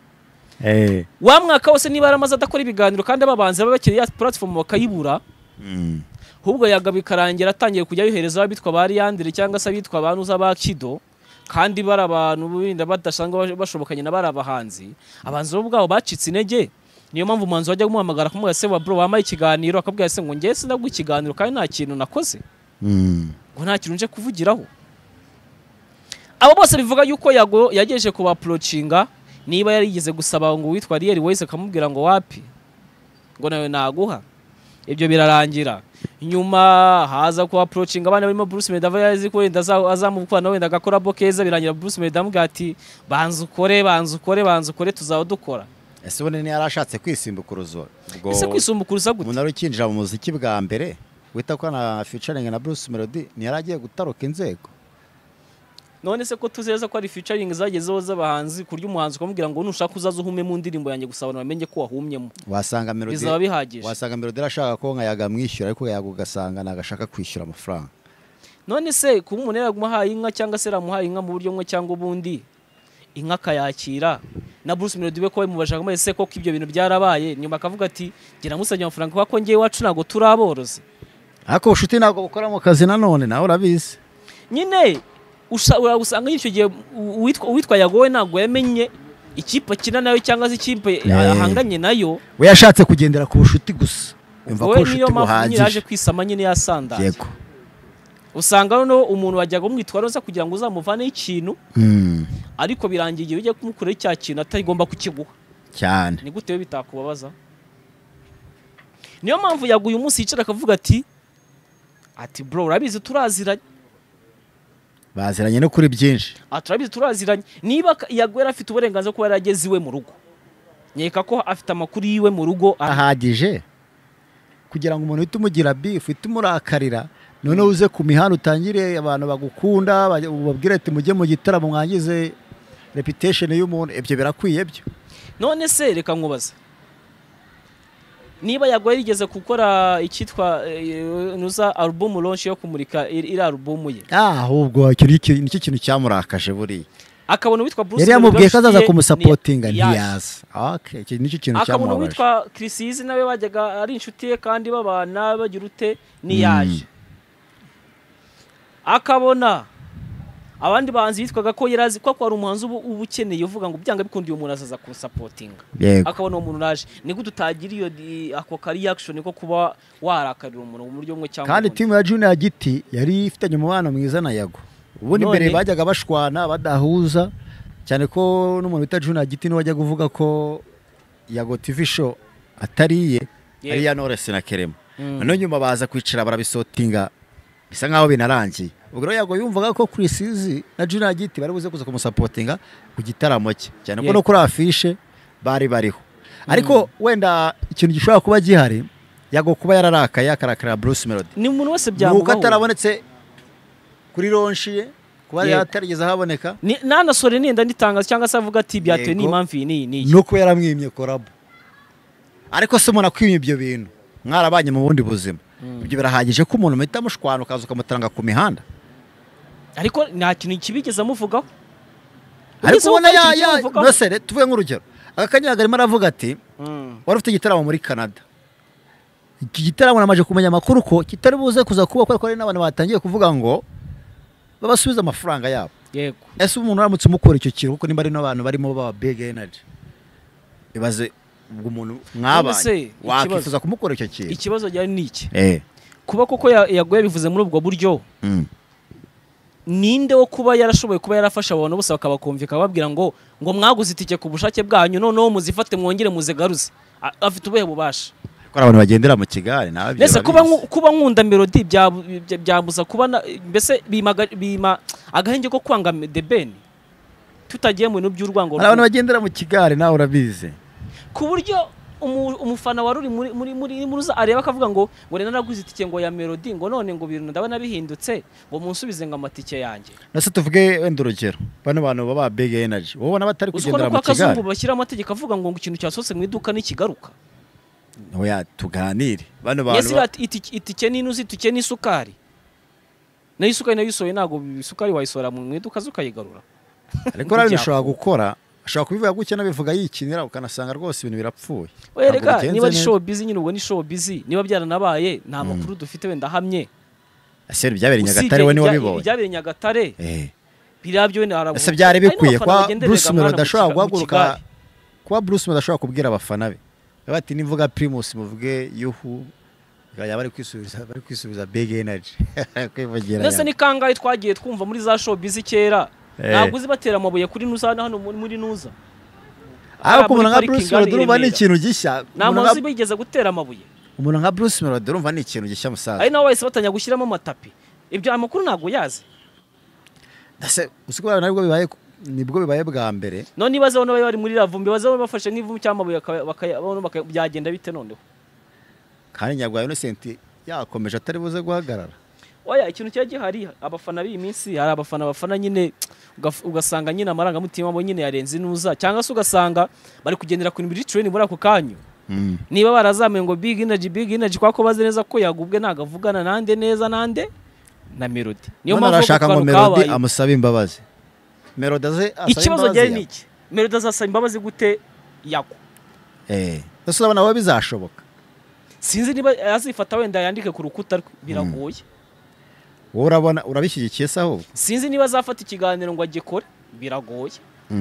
wa mwaka wose niba yaramaze adakora ibiganiro kandi ababanzi babakiriye ya platform bakayibura hubwo yagabikarangira atangiye kujya yohereza abitwa bari yandire cyangwa se abitwa abantu z'abakido kandi bari abantu binda badashanga bashobokanye n'abari abahanzi abanzi bo bwabo bacitse intege niyo mpamvu umanzi wajya kumuhamagara kumubwira se wa bro wamaye ikiganiro akabwira se ngo ngiye sinagwa ikiganiro kandi nta kintu nakoze ngo nta kintu nje kuvugiraho abo bose bivuga yuko yagejeje kuba approachinga niba yarigeze gusaba ngo witwa Riel Ways akamubwira ngo wapi ngo nawe naguha ibyo birarangira nyuma haza ku approaching abana barimo Bruce Medava yazi ko wenda azamukwana wenda agakora bokeza birangira Bruce Medava mbwa ati banza ukore tuzaho dukora ese bone ni yarashatse kwisimbukuruzo ese kwisumbukuruza gute umuntu ari kinjira mu muziki bwa mbere wita ko na featuring na Bruce Melody ni yaragiye gutaruka inzego none se ko tuzeza ko ari featuring zagezeho z'abahanzi kurya umuhanzi kumubwira ngo nushaka uzaza uhume mu ndirimbo yanjye gusabana bamenye ko wahumyemo wasanga Melody bizaba bihagije wasanga Melody arashaka ko nkayaga mwishyura ariko yagugasanga nagashaka kwishyura amafaranga none se kuba umuntu yaramuhaye inka cyangwa se ramuhaye inka mu buryo bumwe cyangwa ubundi inka kayakira na Bruce Melody we ko bimubashaka mwese ko ibyo bintu byarabaye nyuma akavuga ati gira musajya amafaranga kuko ngiye wacu nago turaboroze ariko ushuti nago gukora mu kazi nanone nawe urabizi nyine usanga y'icyo gihe uwitwa yagowe ntago yamenye ikipe kina nayo cyangwa se ikipe ahanganye nayo we yashatse kugendera ku bushuti gusa umva ko ushuti buhagije yaje kwisama nyine yasandaje yego usanga no umuntu wajyaga umwitwara nza kugira ngo uzamuvane ikintu ariko birangiye igihe ujya kumukorera cya kintu atagomba kukiguha cyane ni gute bitakubabaza niyo mpamvu yaguye umunsi yicara akavuga ati bro urabizi turaziranye baziranye no kuri byinshi turabizi turaziranye niba yagwera afite uburenganzira kuba yarageze iwe mu rugo nyeka ko afite amakuru yiwe mu rugo ahagije kugira ngo umuntu uhite umugira beef uhite umurakarira noneho uze ku mihanda utangire abantu bagukunda babwire ati mujye mu gitaramo mwangize reputation y'umuntu ibyo birakwiye byo none se reka nkubaza niba yagwera igeze gukora icyitwa nuza album launch yo kumurika iri album ye ahubwo nicyo kintu cyamurakaje buri akabona witwa Bruce yari yamubwiye ko azaza kumusapotinga ntiyaza okay iki nicyo kintu cyamurakaje akabona witwa Chris nawe bajyaga ari inshuti ye kandi babana bagira ute niyaje akabona abandi bahanzi bitwaga ko yarazi ko ari umuhanzi ubukeneye uvuga ngo byanga bikundiye umuntu azaza ku supportinga akabona umuntu naje niko tutagira iyo ako reaction ko kuba warakarira umuntu mu buryo bumwe cyangwa kandi team ya Junior Giti yari ifitanye umubano mwiza na Yago ubundi mbere bajyaga bashwana badahuza cyane ko n'umuntu bita Junior Giti no wajya kuvuga ko Yago TV show atariye ari ya Knowless na Kerema none nyuma baza kwicara barabisotinga bisa nkaho binarangiye ubwo Yago yumvaga ko Chris na Junior Giti bari buze kuza kumusapotinga ku gitaramo cye cyane ko no kuri afishe bari bariho ariko wenda ikintu gishobora kuba gihari Yago kuba yararakaye akarakara Bruce Melody ni umuntu wese byamubaho nuko atarabonetse kuri ronshi kuba yatarigeze haboneka nanasore nenda nditangaza cyangwa se avuga ati byatewe n'impamvu iyi nuko yaramwimye korabo ariko se umuntu akwimye ibyo bintu mwarabanye mu bundi buzima ibyo birahagije ko umuntu muhita mushwana ukaza ukamutaranga ku mihanda ariko nta kintu kibigeze amuvugaho ariko ubona nosere tuvuye nk'urugero akakanyaga arimo aravuga ati wari ufite igitaramo muri Canada iki gitaramo namaje kumenya amakuru ko kitari buze kuza kuba ko ari n'abantu batangiye kuvuga ngo babasubiza amafaranga yabo yego ese umuntu aramutse umukora icyo kintu kuko nimba ari n'abantu barimo baba big energy ibaze ubwo umuntu mwabanye wakifuza kumukora icyo kintu ikibazo cyari niki kuba koko yagoye bivuze muri ubwo buryo ninde wo kuba yarashoboye kuba yarafasha abantu bose bakabakumvika babwira ngo mwaguze itike ku bushake bwanyu noneho muzifate mwongere muzigaruze afite ubuhe bubasha ko abantu bagendera mu kigare nawe mbese kuba nkunda Melody byabuza kuba mbese bima agahenge ko kwanga The Ben tutagiye mu bintu by'urwango hari abantu bagendera mu kigare nawe urabizi ku buryo umufana wari uri muri muruza areba akavuga ngo rena naguze itike ngo ya Melody ngo none ngo ibintu ndabona bihindutse ngo munsubize ngo amatike yanjye nase tuvuge wenda urugero bano bantu baba big energy wowe ubona batari kugendera mu kigare kazungu bashyira amategeko avuga ngo ikintu cyasohotse mu iduka n'ikigaruka oya tuganire bano bantu itike n'inuzi itike n'isukari nayo isukari nayo isoye ntago isukari wayisora mu iduka zukayigarura ariko urabishobora gukora ashobora kubivuga gutya nabivuga yikinira ukanasanga rwose ibintu birapfuye wereka niba ari show busy nyine ubwo ni show busy niba byaranabaye nta makuru dufite wenda hamye ese byabereye Nyagatare we ni wabibonye byabereye Nyagatare birabyo wenda harabu ese byari bikwiye kwa Bruce Melody adashobora guhaguruka kwa Bruce Melody adashobora kubwira abafana be bati nivuga Primus muvuge yuhu bari kwisubiza big energy kwivugira nese ni kangahe twagiye twumva muri za show busy kera ntabwo uzi batera amabuye kuri nuza hano muri nuza ariko umuntu nka Bruce Melody urumva ni ikintu gishya ntabwo uzi bigeze gutera amabuye umuntu nka Bruce Melody urumva ni ikintu gishya musaza ari nawe wese batanya gushyiramo amatapi ibyo amakuru ntabwo yazi ndase usigura nibwo bibaye bwa mbere none ibaze bano bari muri ravumbi baze bafashe nk'ivumbi cy'amabuye byagenda bite noneho kandi Nyarwaya Innocent yakomeje atari buze guhagarara oya ikintu cya gihari abafana b'iyi minsi hari abafana nyine ugasanga nyine amarangamutima abo nyine yarenze inuza cyangwa se ugasanga bari kugendera ku biri train muri ako kanyu niba barazamuye ngo big energy kwako baze neza ko yagubwe nagavugana nande neza nande na Melody niyo mpamvu arashaka ngo Melody amusaba imbabazi Melody asaba ikibazo gye niki Melody azasaba imbabazi gute yako ese urabona we bizashoboka sinzi niba azifata wenda yandike ku rukuta biragoye wowe urabona urabishyigikiye se ahubwo sinzi niba azafata ikiganiro ngo agikore biragoye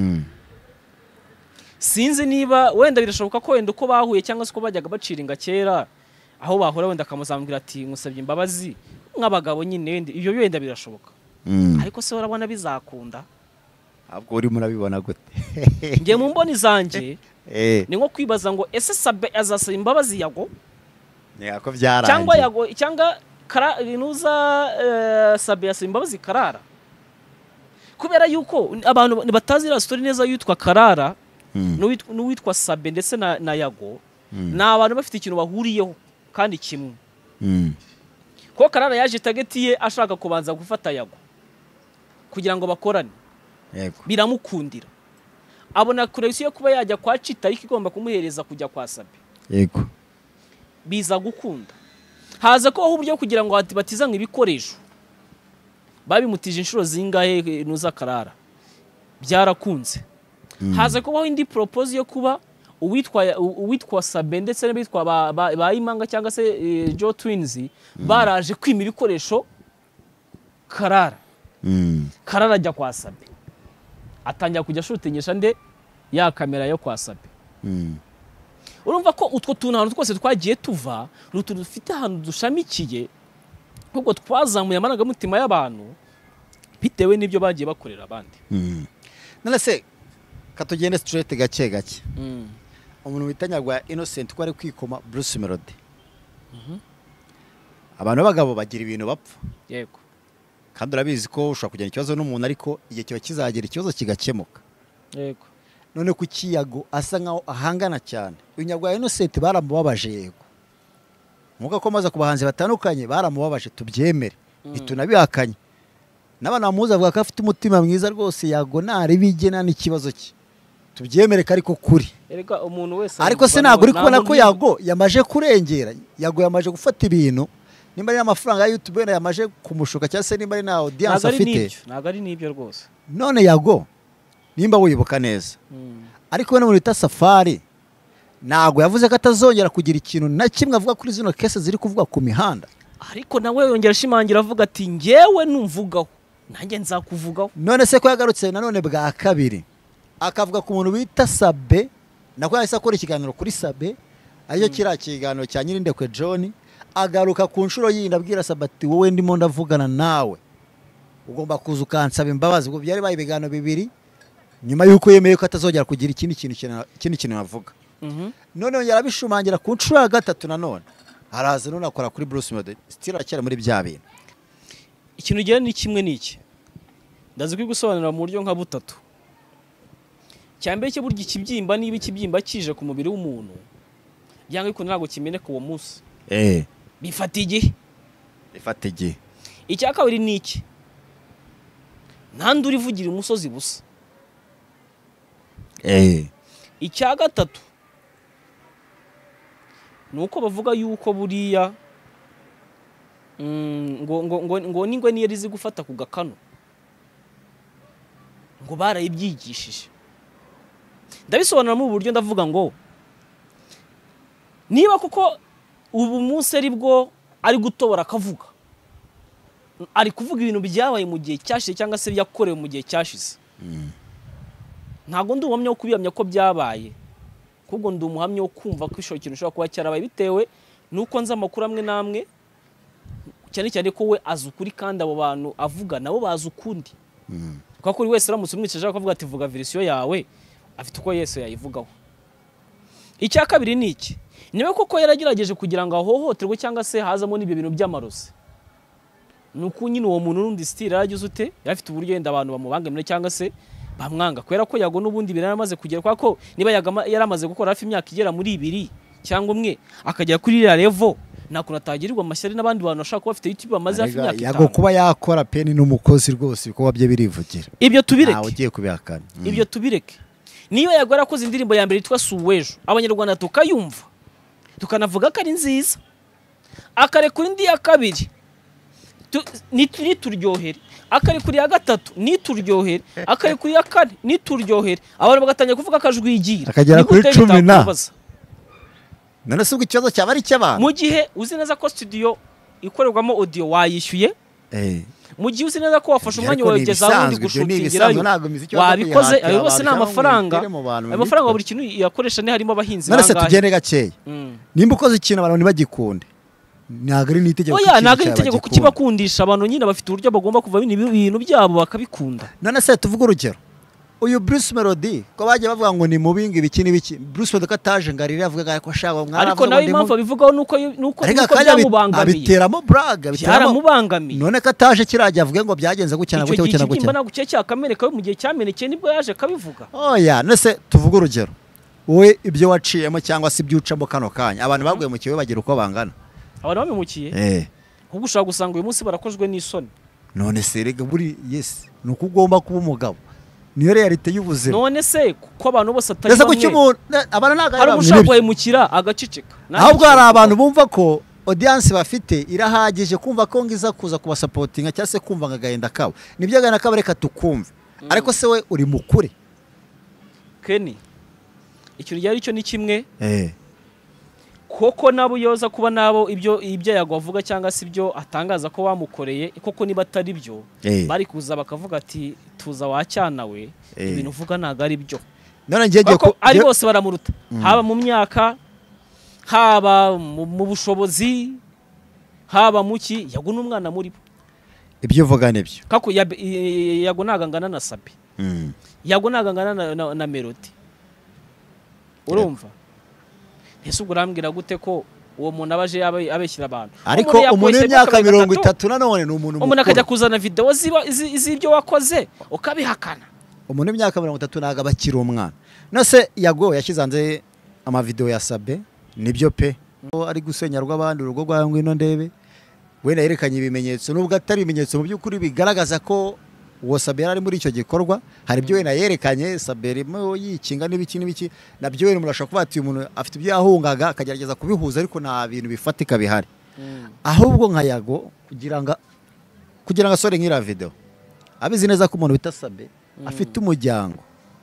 sinzi niba wenda birashoboka ko wenda uko bahuye cyangwa se uko bajyaga baciringa kera aho bahora wenda akamuzambwira ati ngusabye imbabazi nk'abagabo nyine wenda ibyo wenda birashoboka ariko se urabona bizakunda ahubwo uri murabibona gute ngiye mu mboni zanjye ni nko kwibaza ngo ese Sabe azasaba imbabazi yago ko byarangiye cyangwa yago cyangwa inuza Sabe yasaba imbabazi Karara kubera yuko abantu batazi ira story neza yitwa Karara n'uwitwa Sabe ndetse na Yago ni abantu bafite ikintu bahuriyeho kandi kimwe ko Karara yaje target ye ashaka kubanza gufata Yago kugira ngo bakorane biramukundira abona connection yo kuba yajya kwa Chita ariko igomba kumuhereza kujya kwa Sabe yego biza gukunda haza ko uburyo kugira ngo batizanwe ibikoresho babimutije inshuro zingahe nuza Karara byarakunze haza kubaho indi propose yo kuba uwitwa Sabe ndetse n'abitwa ba Imanga cyangwa se Joe Twins baraje kwima ibikoresho Karara Karara ajya kwa Sabe atangira kujya shootingisha nde ya kamera yo kwa Sabe urumva ko utwo tuntu ahantu twose twagiye tuva rutu dufite ahantu dushamikiye kuko twazamuye amarangamutima y'abantu bitewe n'ibyo bagiye bakorera abandi none se katugende straight gake gake umuntu wita Nyarwaya Innocent ko ari kwikoma Bruce Melody abantu b'abagabo bagira ibintu bapfa yego kandi urabizi ko ushobora kugira ikibazo n'umuntu ariko igihe kiba kizagera ikibazo kigakemuka yego none ku Kiyago asa nkaho ahangana cyane uyu Nyarwaya Innocent baramubabaje yego nkuko akomaza ku bahanzi batandukanye baramubabaje tubyemere ntitunabihakanye n'abana bamuzi avuga ko afite umutima mwiza rwose Yago nari bigena n'ikibazo cye tubyemere ko ariko kuri erega umuntu wese ariko se ntabwo uri kubona ko Yago yamaje kurengera Yago yamaje gufata ibintu nimba ari amafaranga ya YouTube yamaje kumushuka cyangwa se nimba ari na audience afite ntabwo ari nibyo rwose none Yago nimba wibuka neza ariko we n'umuntu Safari ntabwo yavuze ko atazongera kugira ikintu na kimwe avuga kuri zino kese ziri kuvuga ku mihanda ariko nawe yongera ashimangira avuga ati ngewe numvugaho nanjye nzakuvugaho none se ko yagarutse nanone bwa kabiri akavuga ku muntu bita Sabe nako yahise akora ikiganiro kuri Sabe ariyo kiriya kiganiro cya Nyirindekwe John agaruka ku nshuro yindi abwira Sabe ati wowe ndimo ndavugana nawe ugomba kuza ukansaba imbabazi ubwo byari baye ibiganiro bibiri nyuma yuko yemeye ko atazongera kugira ikindi kintu avuga none yongera abishumangira ku nshuro ya gatatu nanone araza none akora kuri Bruce Melody still acyari muri bya bintu ikintu gihe ni kimwe n'iki ndazi ko gusobanura mu buryo nka butatu cyambere cyo burya ikibyimba niba ikibyimba kije ku mubiri w'umuntu byanga ariko ntabwo kimeneka uwo munsi bifata igihe icya kabiri ni iki ntandura ivugira umusozi busa icya gatatu nuko bavuga yuko buriya ngo n'ingwe niyo rizi gufata ku gakano ngo barayibyigishije ndabisobanura mu buryo ndavuga ngo niba kuko ubu munsi ari bwo ari gutobora akavuga ari kuvuga ibintu byabaye mu gihe cyashize cyangwa se byakorewe mu gihe cyashize ntabwo ndi umuhamya wo kubihamya ko byabaye ahubwo ndi umuhamya wo kumva ko isho kintu ushobora kuba cyarabaye bitewe nuko nzi amakuru amwe n'amwe cyane cyane ko we azi ukuri kandi abo bantu avuga nabo bazi ukundi kuko buri wese uramutse umwicaje akavuga ati vuga verisiyo yawe afite uko Yesu yayivugaho icya kabiri ni iki niwe koko yaragerageje kugira ngo ahohoterwe cyangwa se hazamo n'ibyo bintu by'amarozi nuko nyine uwo muntu n'undi style yaragize ute yafite uburyo yenda abantu bamubangamira cyangwa se bamwanga kwera ko Yago n'ubundi biramaze kugera kwa ko niba yaramaze gukora hafi imyaka igera muri 2 cyangwa umwe akajya kuri iriya level nakuna atagirirwa amashyari n'abandi bantu bashaka kuba bafite YouTube bamaze hafi imyaka 5 Yago kuba yakora peni n'umukozi rwose bikoba bye birivugira ibyo tubireke nawe ugiye kubihakana ibyo tubireke niyo Yago yarakoze indirimbo ya mbere yitwa Suwejo abanyarwanda tukayumva tukanavuga ko ari nziza akarekura indi ya kabiri nituryohere akarekura ya gatatu nituryohere akarekura ya kane nituryohere abantu bagatangira kuvuga akajwigira akagera kuri 10 na none se ubwo ikibazo cyaba ari cy'abantu mu gihe uzi neza ko studio ikorerwamo audio wayishyuye mu gihe uzi neza ko wafashe umwanya wawe ugeza aho ndi gushutingirayo wabikoze ayo bose ni amafaranga amafaranga buri kintu yakoresha ni harimo abahinzi bangahe none se tugende gakeya nimba ukoze ikintu abantu ntibagikunde ntabwo ari n'itegeko ntabwo ari itegeko kukibakundisha abantu nyine bafite uburyo bagomba kuva ibintu byabo bakabikunda none se tuvuge urugero uyu Bruce Melody ko bagiye bavuga ngo ni mubinga ibiki n'ibiki Bruce Melody kataje ngarira avuga ko ashaka mwaravuga ariko nawe impamvu bivugaho nuko byamubangamiye abiteramo braga byaramubangamiye none kataje kirajya avuga ngo byagenze gukena gutya gukena gutya mbona gucye cyakameneka mu gihe cyamenekeye nibwo yaje kabivuga oya nese tuvuge urugero wowe ibyo waciyemo cyangwa se ibyucamo kano kanya abantu baguye mu kiwe bagira uko bangana abantu bamemukiye ahubwo ushaka gusanga uyu munsi barakozwe n'isoni none se rega buri yes nuko ugomba kuba umugabo niyo realite y'ubuzima none se ko abantu bose atari bamwe abantu hari ushaka guhemukira agacicika ahubwo hari abantu bumva ko audience bafite irahagije kumva ko ngiza kuza kubasupportinga cyangwa se kumva ngagahenda kabo nibyo gana kabareka tukumve ariko se we uri mukure Kenny icyo ryari cyo ni kimwe koko nabo yoza kuba nabo ibyo Yago avuga cyangwa se ibyo atangaza ko bamukoreye koko niba atari byo bari kuza bakavuga ati tuza wacyanawe ibintu uvuga ntago ari byo none ngiye ko ari bose baramuruta haba mu myaka haba mu bushobozi haba muki Yago n'umwana muri bo ibyo uvuga nibyo kako Yago nagangana na Sabi Yago nagangana na Melody urumva ese ubwo urambwira gute ko uwo muntu abaje abeshyira abantu ariko umuntu w'imyaka 30 nanone ni umuntu akajya kuzana video z'ibyo wakoze ukabihakana umuntu w'imyaka 30 naga bakiri umwana nose Yago yashizanze ama video ya Sabe nibyo pe ari gusenyarwa abandi urugo rwa ngwino ndebe we yerekanye ibimenyetso nubwo atari ibimenyetso mu by'ukuri bigaragaza ko uwo Sabe ari muri icyo gikorwa hari ibyo we yerekanye Sabe mo yikinga n'ibiki nabyo we murashaka kuba ati umuntu afite ibyo yahungaga akagerageza kubihuza ariko nta bintu bifatika bihari ahubwo nka Yago kugira ngo asore nk'ira video abizi neza ko umuntu bita Sabe afite umuryango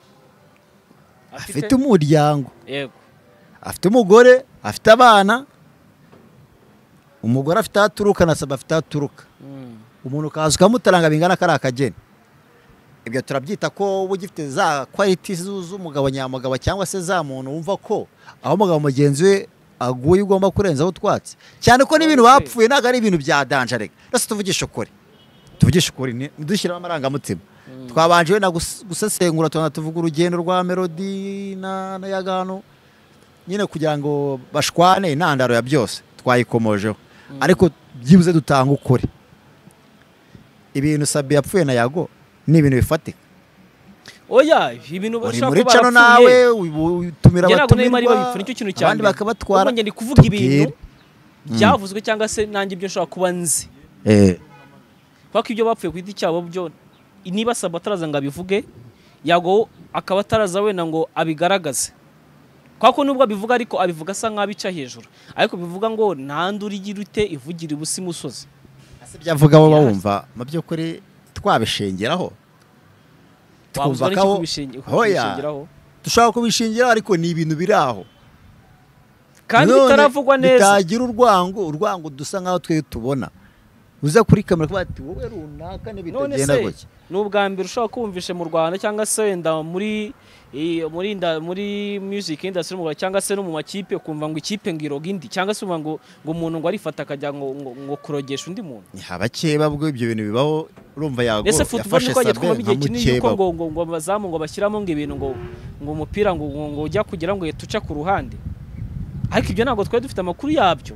yego afite umugore afite abana umugore afite aturuka na Sabe afite aturuka umuntu kaza ukamutaranga bingana kari akageni ibyo turabyita ko ugifite za quality z'umugabo nyamugabo cyangwa se za muntu wumva ko aho umugabo mugenzi we aguye ugomba kurenzaho utwatsi cyane ko n'ibintu bapfuye ntago ari ibintu bya danger reka rase tuvugisha ukuri dushyiramo amarangamutima twabanje we na gusesengura tuvuga urugendo rwa Melody na Yagano nyine kugira ngo bashwane intandaro ya byose twayikomojeho ariko byibuze dutanga ukuri ibintu Sabe yapfuye na Yago ni ibintu bifatika oya ibintu uri bashaka muri ko cano nawe utumira abatumirwa abandi bakabatwara ngende kuvuga ibintu byavuzwe cyangwa se nanjye ibyo nshobora kuba nzi kuko ibyo bapfuye ku giti cyabo byo niba Saba ataraza ngo abivuge Yago akaba ataraza wenda ngo abigaragaze kuko nubwo abivuga ariko abivuga asa nk'abica hejuru ariko bivuga ngo ntandura igira ute ivugira ubusi musozi ase byavuga bo bawumva mu by'ukuri twabishingiraho twumva ko dushaka kubishingiraho ariko ni ibintu biri aho kandi bitaravugwa neza bitagira urwango dusa nkaho twe tubona uza kuri kamera kuba ati wowe runaka n'ibitagenda gutya n'ubwa mbere ushaka kumvisha mu Rwanda cyangwa se wenda muri music industry mu cyangwa se no mu makipe kumva ngo ikipe ngiroga indi cyangwa se ngo umuntu ngo arifata akajya ngo kurogesha undi muntu ni habakeba bwo ibyo bintu bibaho urumva Yago yafashe Sabe ngo bazamu ngo bashyiramo ngo ibintu ngo umupira ngo ujya kugira ngo tuca ku ruhande ariko ibyo ntabwo twari dufite amakuru yabyo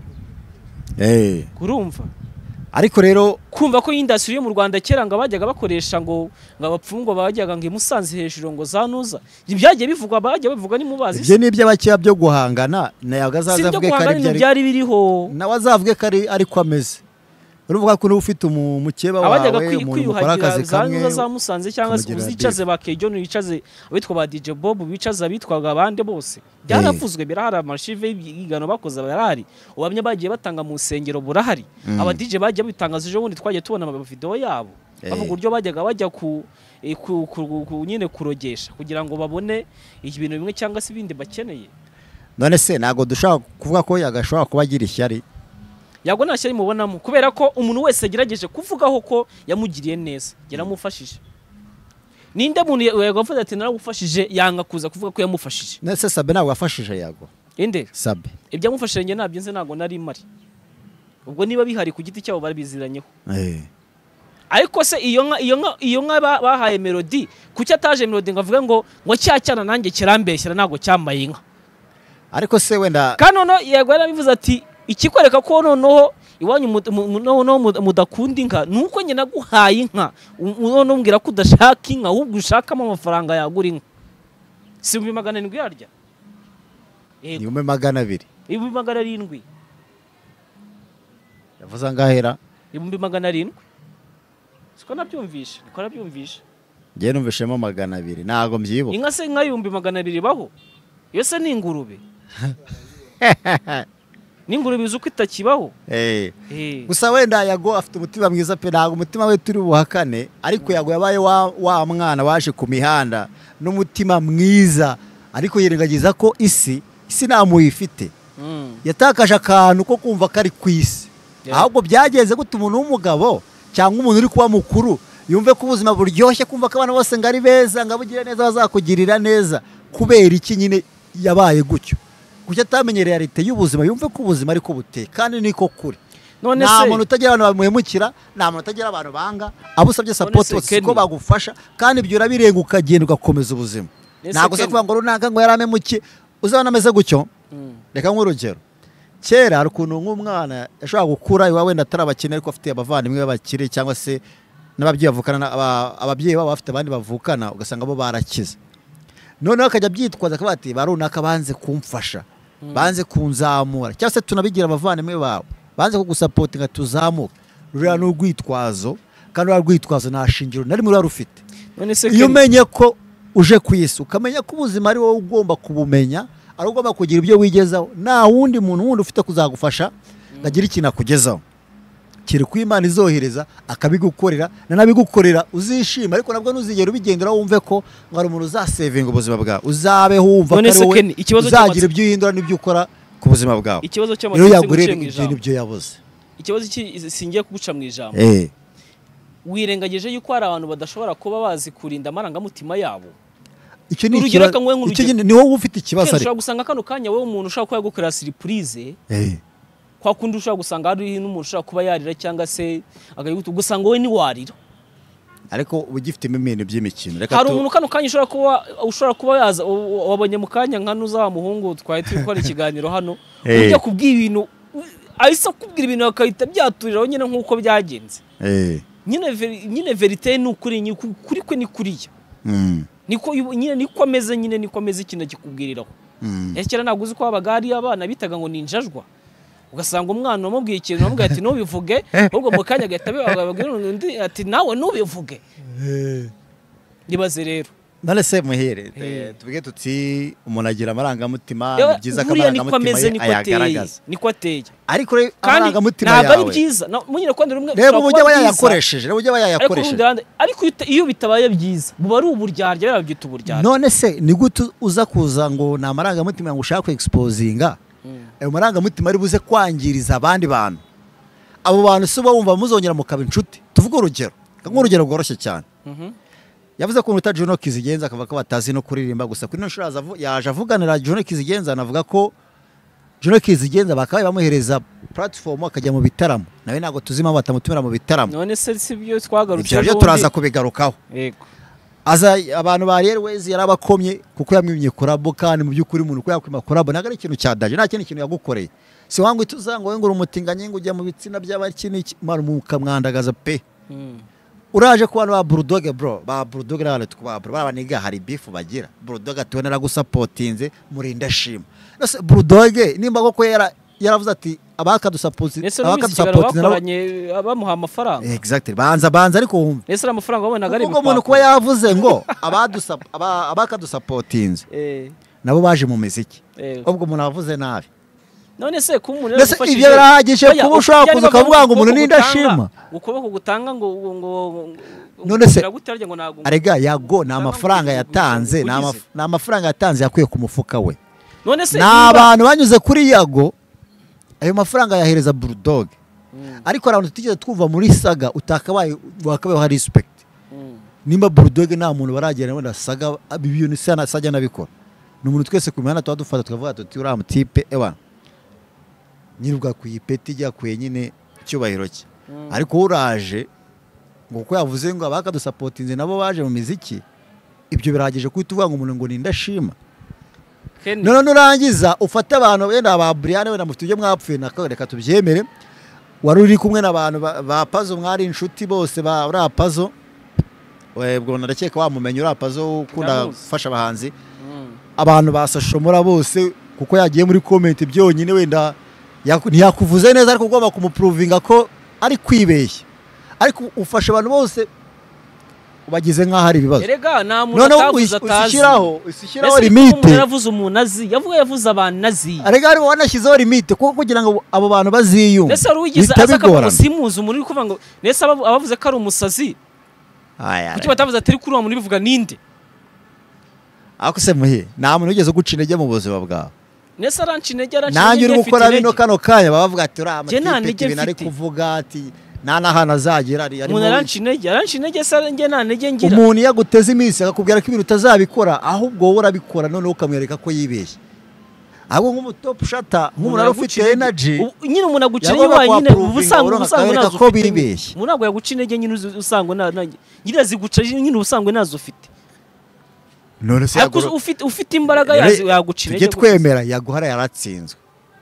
kurumva ariko rero kumva ko industry yo mu Rwanda kera ngo bajyaga bakoresha ngo abapfungwa bajyaga ngo imusanze hejuru ngo zanuza ibyagiye bivugwa bajya bavuga ni mubazi ibyo ni iby'abakiya byo guhangana na Yago azazavuge ko byari biriho nawe azavuge ko ari ko ameze uruvuga ko ufite umukeba wawe umuntu ukora akazi kamwe zamusanze cyangwa se uzicaze bakejo nicaze abitwa ba DJ Bob bicaza abitwaga abande bose byaravuzwe birahari amashive y'igano bakoze barahari ubamye bagiye batanga mu nsengero burahari aba DJ bagiye bitangaza ejo bundi twagiye tubona ama video yabo bavuga uryo bajyaga bajya nyine kurogesha kugira ngo babone ibintu bimwe cyangwa se ibindi bakeneye none se nago dushaka kuvuga ko yagashobora kuba agira ishyari Yago nashyari mubonamo kubera ko umuntu wese agerageje kuvugaho ko yamugiriye neza yaramufashije ninde muntu Yago avuze ati naragufashije yanga kuza kuvuga ko yamufashije nese Sabe ntabwo yafashije Yago inde Sabe ibyo amufashije nge nabyo nze ntago nari mari ubwo niba bihari ku giti cyabo barabiziranyeho ariko se iyo nka bahaye Melody kuki ataje Melody ngo avuge ngo cyacyana nanjye kirambeshyira ntago cyambaye inka ariko se wenda kanono Yago yarabivuze ati ikikwereka ko noneho iwanyu mudakunda inka nuko nyine naguhaye inka none umbwira ko udashaka inka ahubwo ushakamo amafaranga yagura inka si 700 yarya ni 200 700 yavuze ngahera 700 siko nabyumvishe ngiye numvishemo 200 ntago mbyibuka inka se nka 200 baho iyo se ni ingurube n'ingurube uko itakibaho gusa wenda Yago afite umutima mwiza pe ntago umutima we turi buhakane ariko Yago yabaye wa mwana waje ku mihanda n'umutima mwiza ariko yirengagiza ko isi namuyifite yatakaje akantu ko kumva kari kwisi ahubwo byageze gute umuntu w'umugabo cyangwa umuntu uri kuba mukuru yumve ko ubuzima buryoshye kumva ko abantu bose ngari beza ngabugira neza bazakugirira neza kubera iki nyine yabaye gutyo kuki atamenye realite y'ubuzima yumve ko ubuzima ariko buteye kandi niko kuri nta muntu utagira abantu bamuhemukira nta muntu utagira abantu banga abo usabye support ko bagufasha kandi ibyo urabirenga ukagenda ugakomeza ubuzima ntabwo se kuvuga ngo runaka ngo yaramemukiye uzabona ameze gutyo reka nk'urugero kera hari ukuntu nk'umwana yashobora gukura iwawe wenda atari abakene ariko afite abavandimwe b'abakire cyangwa se n'ababyeyi bavukana ababyeyi babo bafite abandi bavukana ugasanga bo barakize noneho akajya byitwaza akaba ati barunaka banze kumfasha banze kunzamura cyangwa se tunabigira abavandimwe bawe banze kugusapotinga tuzamuka ruriya n'urwitwazo kandi rwitwazo nta shingiro nari muri rufite iyo umenye ko uje ku isi ukamenya ko ubuzima ari wowe ugomba kubumenya ari ugomba kugira ibyo wigezaho nta wundi muntu wundi ufite kuzagufasha ngagira ikintu akugezaho kiri ku Imana izohereza akabigukorera nanabigukorera uzishima ariko nabwo nuzigera ubigendera wumve ko ngari umuntu uzasevinga ubuzima bwawe uzabe wumva ko wowe uzagira ibyo uhindura n'ibyo ukora ku buzima bwawe ikibazo cy'amatsiko n'ibyo yabuze ikibazo singiye kuguca mu ijambo wirengagije yuko hari abantu badashobora kuba bazi kurinda amarangamutima yabo icyo ni ikibazo ni wowe ufite ikibazo ariko ushobora gusanga kano kanya wowe umuntu ushobora kuba yagukorera surprise kwa kundi ushobora gusanga hari n'umuntu ushobora kuba yarira cyangwa se agahita gusanga wowe ni warira ariko ubugifitemo ibintu by'imikino hari umuntu kano kanya ushobora kuba yaza wabonye mu kanya nka nuza wa muhungu twari turi gukora ikiganiro hano ujya kubwira ibintu ahise kubwira ibintu akahita byaturiraho nyine nk'uko byagenze nyine verite ni ukuri kwe ni kuriya niko nyine niko ameze nyine niko ameze ikintu kikubwiriraho kera ntabwo uzi ko habaga hari abana bitaga ngo ni injajwa ugasanga umwana wamubwiye ikintu wamubwiye ati ntubivuge ahubwo mu kanya agahita ababwira undi ati nawe ntubivuge nibaze rero none se muhere tuvuge tuti umuntu agira amarangamutima ni byiza ko amarangamutima ayagaragaza niko ateye ariko amarangamutima yawe ntabwo ari byiza munyine ko rumwe reba uburyo bayakoresheje ariko iyo bitabaye byiza buba ari uburyarya barabyita uburyarya none se ni gute uza kuza ngo ni amarangamutima ngo ushaka exposinga ayo marangamutima ari buze kwangiriza abandi bantu abo bantu se bumva muzongera mukaba inshuti tuvuge urugero nk'urugero rworoshye cyane yavuze ko umuntu Juno Kizigenza akavuga ko batazi no kuririmba gusa kuri no shuraza yaje avuganira Juno Kizigenza anavuga ko Juno Kizigenza bakabaye bamuhereza platform akajya mu bitaramo nawe ntago tuzima batamutumira mu bitaramo none se sibyo twagarutse ibyo turaza kubigarukaho yego aza abantu ba Airways yarabakomye kuko yamwimye korabo kandi mu byukuri umuntu ko yakwima korabo naga ari ikintu cyadaje nta kintu yagukoreye si wangu ituzango we ngo umutinganye ngo ujya mu bitsina by'abakini mukamwandagaza pe uraje ku bantu ba Bulldog bro ba Bulldog n'abantu twabro babaniga hari beef bagira Bulldog atubonera gusapotinze murinda shima nose Bulldog nimba koko yaravuze ati abakadusapotinze bakoranye abamuha amafaranga exactly banza ariko wumva ese amafaranga wabonaga ari ubwo umuntu kuba yavuze ngo abakadusapotinze nabo baje mu muziki ubwo umuntu avuze nabi none se ko umuntu yafashije ibyo birahagije kuba ushaka kuza kuvuga ngo umuntu n'indashima ukuboko gutanga ngo none se arega yago na amafaranga yatanze na amafaranga yatanze yakuye ku mufuka we none se n'abantu banyuze kuri yago ayo mafaranga yahereza Bulldog ariko abantu tutigeze twumva muri saga utakabaye wakabaye hari respect nimba Bulldog nta muntu baragera wenda saga ibintu sana sajya nabikora ni umuntu twese ku mihanda twadufata tukavuga tuti uriya mutipe ewa nyirubwa kuyipeti jya kwe nyine cyubahiro cye ariko uraje ngo ko yavuze ngo abakadusapotinze nabo baje mu miziki ibyo biragije kuko tuvuga ngo umuntu ngo nindashima none urangiza ufata abantu wenda ba Brian wenda mufite ibyo mwapfuye nakareka tubyemere wari uri kumwe n'abantu ba Pazo mwari inshuti bose ba ura Pazo webwo ndakeka wamumenye ura Pazo ukunda gufasha abahanzi abantu basashomora bose kuko yagiye muri comment byonyine wenda ntiyakuvuze neza ariko ugomba kumuprovinga ko ari kwibeshya ariko ufasha abantu bose ubagize nk'aho ari ibibazo erega nta muntu atavuze atazi ushyiraho limite yaravuze umuntu azi yavuze abantu azi erega ari wanashyizeho limite kuko kugira ngo abo bantu baziyumve nese rugize asaka simuzi umuntu uri kuvuga ngo nese abavuze ko ari umusazi kuki batavuze atari kuri uwo muntu bivuga ninde ako se muhe nta muntu ugeze guca intege mu buzima bwawe nese arancinege nanjye uri gukora bino kano kanya bavuga ati uriya matipe ibintu ari kuvuga ati nta n'ahantu azagera ari umuntu arancintege se njye nta ntege ngira umuntu yaguteze iminsi akakubwira ko ibintu utazabikora ahubwo wowe urabikora noneho ukamwereka ko yibeshye ahubwo nk'umutopu shata nk'umuntu ufite energy nyine umuntu aguca intege nyine ubusangwe nazo ko bibeshye umuntu ntabwo yaguca intege nyine usangwe nyine ziguca nyine ubusangwe nazo ufite none se ufite imbaraga yaguca intege tujye twemera yaguhara yaratsinzwe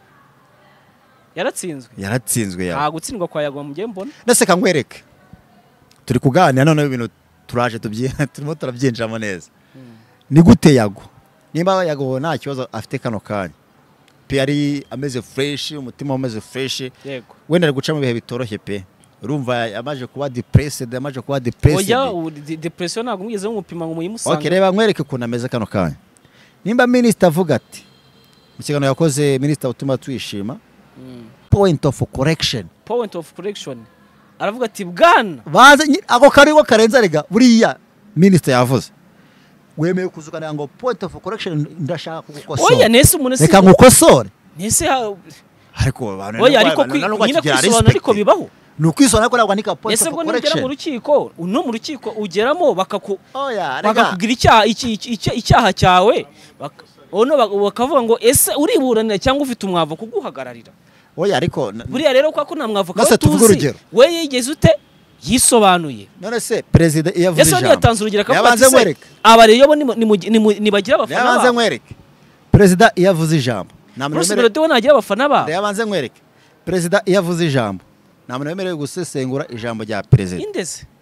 yaratsinzwe nta gutsindwa kwa yagwa mugiye mbona ndetse kankwereke turi kuganira none ibintu turaje turimo turabyinjiramo neza ni gute yago nimba yago nta kibazo afite kano kanya pe ari ameze fresh umutima umeze fresh yego wenda ari guca mu bihe bitoroshye pe urumva yamaje kuba depressed oya depression ntabwo mugeze mupima ngo muyimusanga okay reba nkwereke ukuntu ameze kano kanya nimba minister avuga ati mu kiganiro yakoze minister utuma twishima point of correction aravuga ati bwana baze ako kariwo karenza rega buriya minister yavuze wemeye kuzukana ngo point of correction ndashaka kugukosora oya nese umuntu reka ngukosore nese ariko abantu oya ariko nyine kwisobanura ariko bibaho nukwisona ko nagwanika point of correction nese mu rukiko uno mu rukiko ugeramo bakakugira icyaha cyawe bakavuga ngo ese uriburanira cyangwa ufite umwavo kuguhagararira oya ariko buriya rero kwa nta mwavo ko tuzi we yigeze ute yisobanuye none se president yavuze ese yatanze urugero akavuga abariyo bo nibagira abafana yabanze nkwereke president yavuze ijambo namwemerera nagira abafana ba yabanze nkwereke president yavuze ijambo namwemerera gusesengura ijambo rya president indeze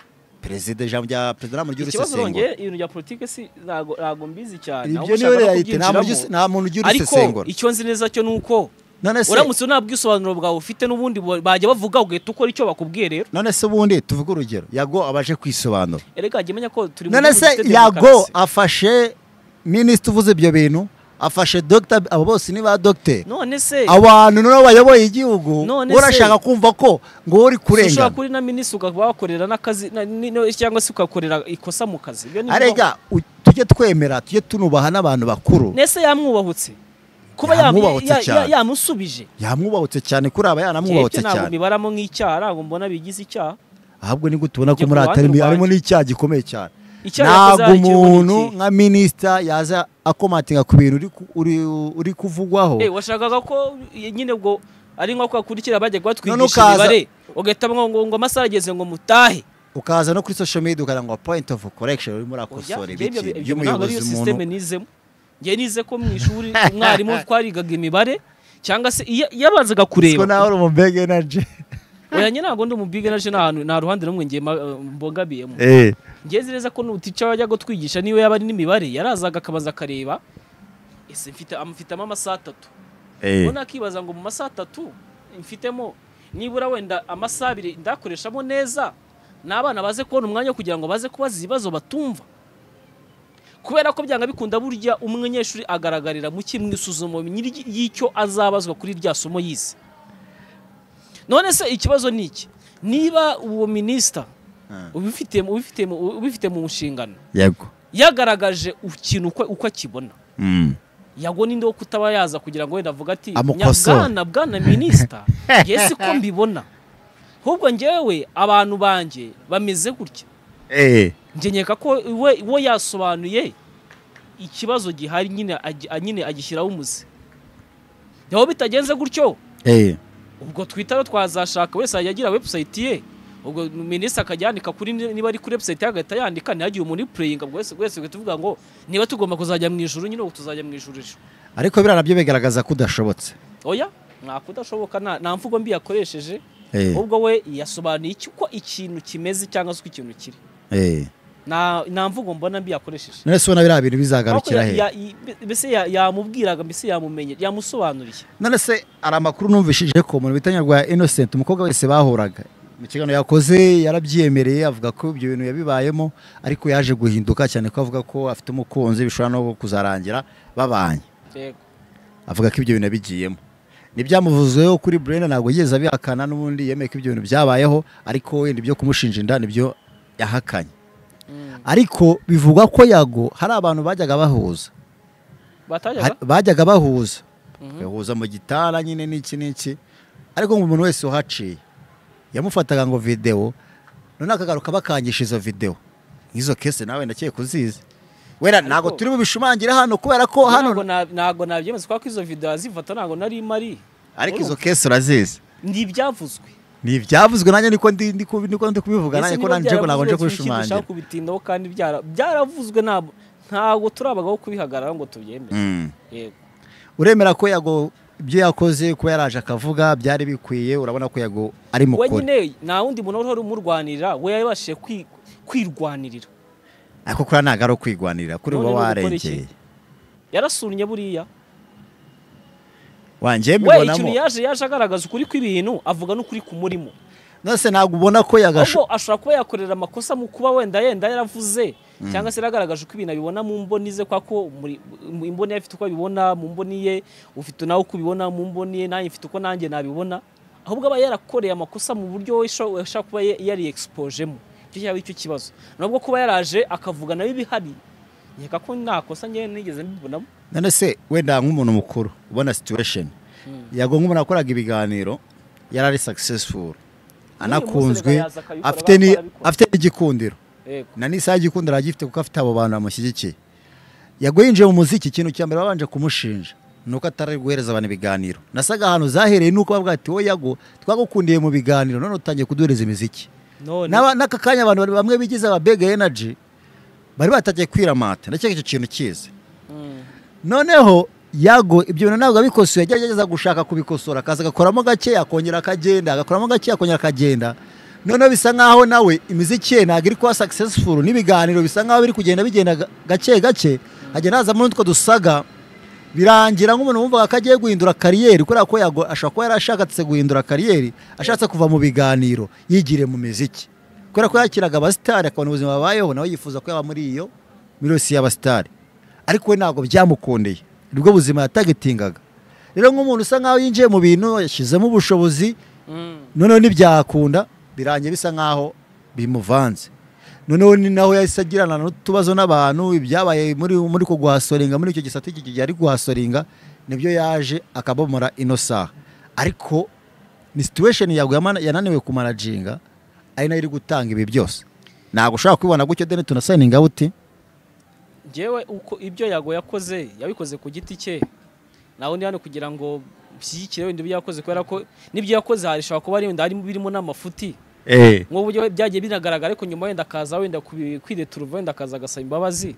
perezida ijambo rya perezida mu gihe ikibazo urusesengura rongeye ibintu bya politike si ntago mbizi cyane ibyo niyo realite nta muntu ugira urusesengura ariko icyo nzi neza cyo nuko none se uramutse nta bwisobanuro bwawe ufite n'ubundi bajya bavuga ugahita ukora icyo bakubwiye rero none se ubundi tuvuge urugero yago abaje kwisobanura erega jya menya ko turi none se yago afashe minisitiri uvuze ibyo bintu afashe dogita abo bose ni ba dogiteri none se abantu nabo bayoboye igihugu urashaka kumva ko ngo uri kurengana ushobora kuri na minisitiri ukaba wakorera n'akazi cyangwa se ugakorera ikosa mu kazi arega tujye twemera tujye tunubaha n'abantu bakuru nese yamwubahutse kuba yamusubije yamwubahutse cyane kuri aba yanamwubahutse cyane ntabwo mibaramo nk'icyaha ngo mbona bigize icyaha ahubwo ni gute ubona ko muri atari harimo n'icyaha gikomeye cyane ntabwo umuntu nka minisita yaza akomatinga ku bintu uri kuvugwaho washakaga ko nyine ubwo ari nko kwakurikira bajya batwigisha imibare ugahita ngo amasaha ageze ngo mutahe ukaza no kuri social media ukagira ngo point of correction urimo urakosora ibiki by'umuyobozi umuntu nizemo ngiye nize ko mu ishuri umwarimu twarigaga imibare cyangwa se yabanzaga kureba ko nawe uri mu big energy oya nyine ntabwo ndi mu big energy nta ruhande rumwe ngiye mbogabiyemo ngeze neza ko n'uticha wajya gutwigisha niwe yaba ari n'imibare yarazaga akabaza akareba ese mfitemo amasaha 3 ubona akibaza ngo mu masaha 3 mfitemo nibura wenda amasaha 2 ndakoreshamo neza n'abana baze kubona umwanya kugira ngo baze kubaza ibibazo batumva kubera ko byanga bikunda burya umunyeshuri agaragarira mu kimwisuzumo y'icyo azabazwa kuri rya somo yize none se ikibazo ni iki niba uwo minisita ubifite mu nshingano yego yagaragaje ikintu uko akibona yago ninde wo kutaba yaza kugira ngo wenda avuga ati bwana minisita yesi ko mbibona ahubwo njyewe abantu banjye bameze gutya ngenyeka ko we yasobanuye ikibazo gihari nyine agishyiraho umuze yaho bitagenze gutyo ubwo twitaro twazashaka wese yagira website ye ubwo minisita akajyanika kuri niba ari kuri website yagahita yandika ntiyagiye umuntu playinga wese tuvuga ngo niba tugomba kuzajya mu ijuru nyine tuzajya mu ijuru ariko bira nabyo bigaragaza ko udashobotse oya kudashoboka nta mvugo mbi yakoresheje ubwo we yasobanuye uko ikintu kimeze cyangwa se uko ikintu kiri nta mvugo mbona mbi yakoresheje none se ubona biriya bintu bizagarukira he mbese yamubwiraga mbese yamumenye yamusobanuriye none se ari amakuru numvishije ko umuntu bitanyarwa Innocent umukobwa wese bahuraga mu kiganiro yakoze yarabyemereye avuga ko ibyo bintu yabibayemo ariko yaje guhinduka cyane ko avuga ko afite umukunzi bishobora no kuzarangira babanye avuga ko ibyo bintu yabigiyemo n'ibyamuvuzweho kuri Brenda ntabwo yigeze abihakana n'ubundi yemeye ko ibyo bintu byabayeho ariko wenda ibyo kumushinja inda nibyo yahakanye ariko bivugwa ko yago hari abantu bajyaga bahuza bahuza mu gitara nyine n'iki ariko ngo umuntu wese uhaciye yamufataga ngo video none akagaruka bakangisha izo video nk'izo kese nawe ndakeye kuzizi wera ntago turi mu bishumangira hano kubera ko hano ntago nabyemeza ko izo video azifata ntago nari mari ariko izo kese urazizi ni ibyavuzwe nanjye niko ndi kubivuga nanjye ko nanje ko nagonje kubishumangira kubitindaho kandi byaravuzwe ntago turabagaho kubihagarara ngo tubyemere yego uremera ko yago ibyo yakoze ko yaraje akavuga byari bikwiye urabona ko yago ari mukore wenyine nta wundi muntu uri umurwanirira we yabashije kwirwanirira ariko kuri ntago ari kwigwanirira kuri bo warengeye yarasunnye buriya wanje mbibonamo ikintu yaje agaragaza ukuri kw'ibintu avuga n'ukuri ku murimo nose ntabwo ubona ko yagasho ashobora kuba yakorera amakosa mu kuba wenda yaravuze cyangwa se yagaragaje uko ibintu abibona mu mboni ze kwa ko mu mboni afite uko abibona mu mboni ye ufite nawe uko ubibona mu mboni ye nanjye mfite uko nanjye nabibona ahubwo aba yarakoreye amakosa mu buryo ashaka kuba yari expojemo icyo cyaba icyo kibazo nubwo kuba yaraje akavuga nayo ibihari nkeka ko nakosa njye nigeze mbibonamo none se wenda nk'umuntu mukuru ubona situation yago nk'umuntu akoraga ibiganiro yarari successful anakunzwe afite igikundiro na nisa igikundiro agifite kuko afite abo bantu bamushyigikiye yago yinjiye mu muziki ikintu cyambere babanje kumushinja nuko atari guhereza abantu ibiganiro nasaga ahantu zahereye nuko bavuga ati wowe yago twagukundiye mu biganiro none utangiye kuduhereza imiziki n'aka kanya abantu bamwe bigize aba big energy bari batagiye kwiramata ndacyo icyo kintu kize noneho yago ibyo bintu ntabwo abikosoye yagerageza gushaka kubikosora akaza agakoramo gake yakongera akagenda agakoramo gake yakongera akagenda noneho bisa nkaho nawe imiziki ye ntabwo iri kuba successful, n'ibiganiro bisa nkaho biri kugenda bigenda gake gake, hagenda hazamo n'utwo dusaga, birangira nk'umuntu wumvaga ko agiye guhindura kariyeri, kubera ko ashobora kuba yari ashatse guhindura kariyeri, ashatse kuva mu biganiro yigire mu miziki, kubera ko yakiraga abasitari akabona ubuzima babayeho, nawe yifuza ko yaba muri iyo mirosi y'abasitari, ariko we ntabwo byamukundeye, nibwo buzima yatagetingaga. Rero nk'umuntu usa nkaho yinjiye mu bintu yashyizemo ubushobozi, noneho ntibyakunda, birangiye bisa nkaho bimuvanze, noneho ni naho yahise agirana n'utubazo n'abantu, ibyabaye muri ko guhasoringa, muri icyo gisate gihe ari guhasoringa, nibyo yaje akabomora ino saha. Ariko ni situation yawe yananiwe kumanajinga, ari nayo iri gutanga ibi byose. Ntabwo ushobora kubibona gutyo deni tunasayininga buti njyewe uko ibyo Yago yakoze yabikoze ku giti cye, naho ni hano kugira ngo bishyigikire wenda ibyo yakoze, kubera ko n'ibyo yakoze harishobora kuba ari wenda birimo n'amafuti nk'uburyo byagiye binagaragara, ariko nyuma wenda akaza wenda kwireturuva, wenda akaza agasaba imbabazi.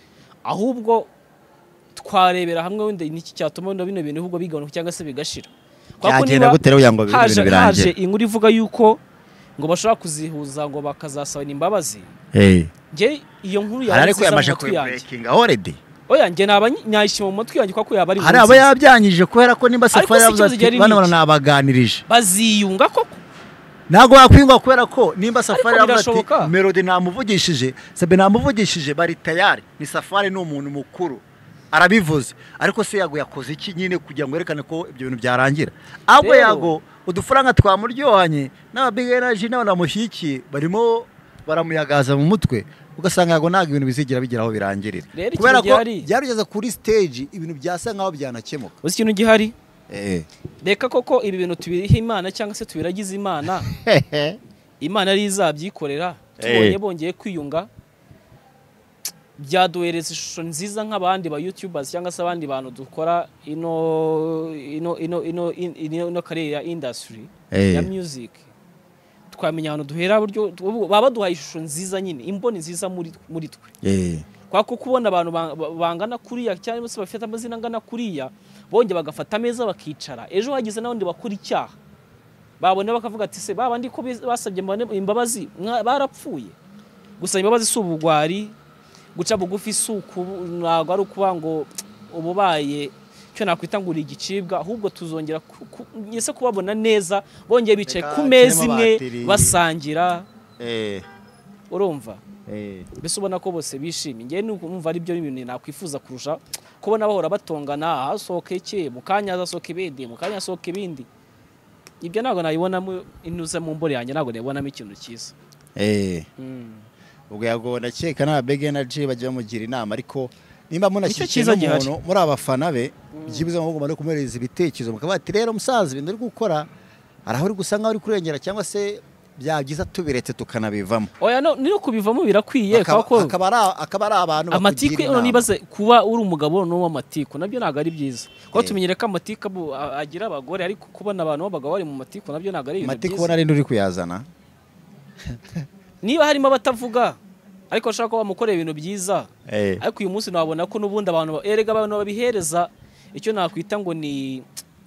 Ahubwo twarebera hamwe wenda niki cyatuma wenda bino bintu ahubwo bigabanuka cyangwa se bigashira. Byagenda gute rero ngo ibintu birangiye? Haje inkuru ivuga yuko ngo bashobora kuzihuza ngo bakazasaba imbabazi. Nge iyo nkuru yawe ariko yamaje kubreaking already. Oya nge nabanyashima mu mutwe yanjye kwako yaba ari. Hari aba yabyanyije kubera ko nimba Safari yavuze ati bana nabaganirije. Baziyunga koko. Nago wakwingwa kubera ko nimba Safari yavuze ati Melody namuvugishije, Sabe namuvugishije, bari tayari. Ni Safari ni umuntu mukuru. Arabivuze. Ariko se Yago yakoze iki nyine kugira ngo yerekane ko ibyo bintu byarangira. Ahubwo Yago udufaranga twamuryohanye n'aba big energy n'abamushyikiye barimo baramuyagaza mu mutwe, ugasanga Yago ntabwo ibintu bizigira bigeraho birangirira, kubera ko byarugeze kuri stage ibintu byasa nkaho byanakemuka. Uzi ikintu gihari? Reka koko ibi bintu tubiriha Imana cyangwa se tubiragize Imana. Imana ari izabyikorera, tubonye bongeye kwiyunga, byaduhereza ishusho nziza nk'abandi ba YouTubers cyangwa se abandi bantu dukora ino career industry ya music. Twamenya ahantu duhera buryo baba duhaye ishusho nziza nyine, imboni nziza muri twe. Kwa ko kubona abantu bangana kuriya cyane bose bafite amazina angana kuriya, bonge bagafata ameza bakicara, ejo hagize n'abandi bakora icyaha, babone bakavuga ati se babandi ko basabye imbabazi barapfuye. Gusa imbabazi si ubugwari, guca bugufi isuku ntabwo ari ukuba ngo ububaye cyo nakwita ngo uri igicibwa, ahubwo tuzongera yese kubabona neza bongeye bicaye ku meza imwe basangira. Urumva? Bese ubona ko bose bishimye. Ngiye numva ari byo ibintu nakwifuza kurusha kubona bahora batongana, hasohoke cye mukanya azasohoke ibindi, mukanya asohoke ibindi. Ibyo ntabwo nayibonamo inuze mu mbore yanjye, ntabwo nabonamo ikintu cyiza. Ubwo Yago ndakeka na big energy bajya bamugira inama, ariko nimba munashyikiye umuntu muri abafana be byibuze ngo mugomba no kumuhereza ibitekerezo, mukaba ati rero musaza ibintu uri gukora araho uri gusa nkaho uri kurengera, cyangwa se byabyiza tubiretse tukanabivamo. Oya no niro kubivamo birakwiye, akaba ari abantu amatiku nibaze kuba uri umugabo no w'amatiku nabyo ntago ari byiza, ko tumenyere ko amatiku agira abagore, ariko kubona abantu b'abagabo bari mu matiku nabyo ntago ari ibintu byiza. Amatiku nari nduri kuyazana niba harimo abatavuga ariko bashaka ko bamukorera ibintu byiza. Ariko uyu munsi nabona ko nubundi abantu erega abantu babihereza icyo nakwita ngo ni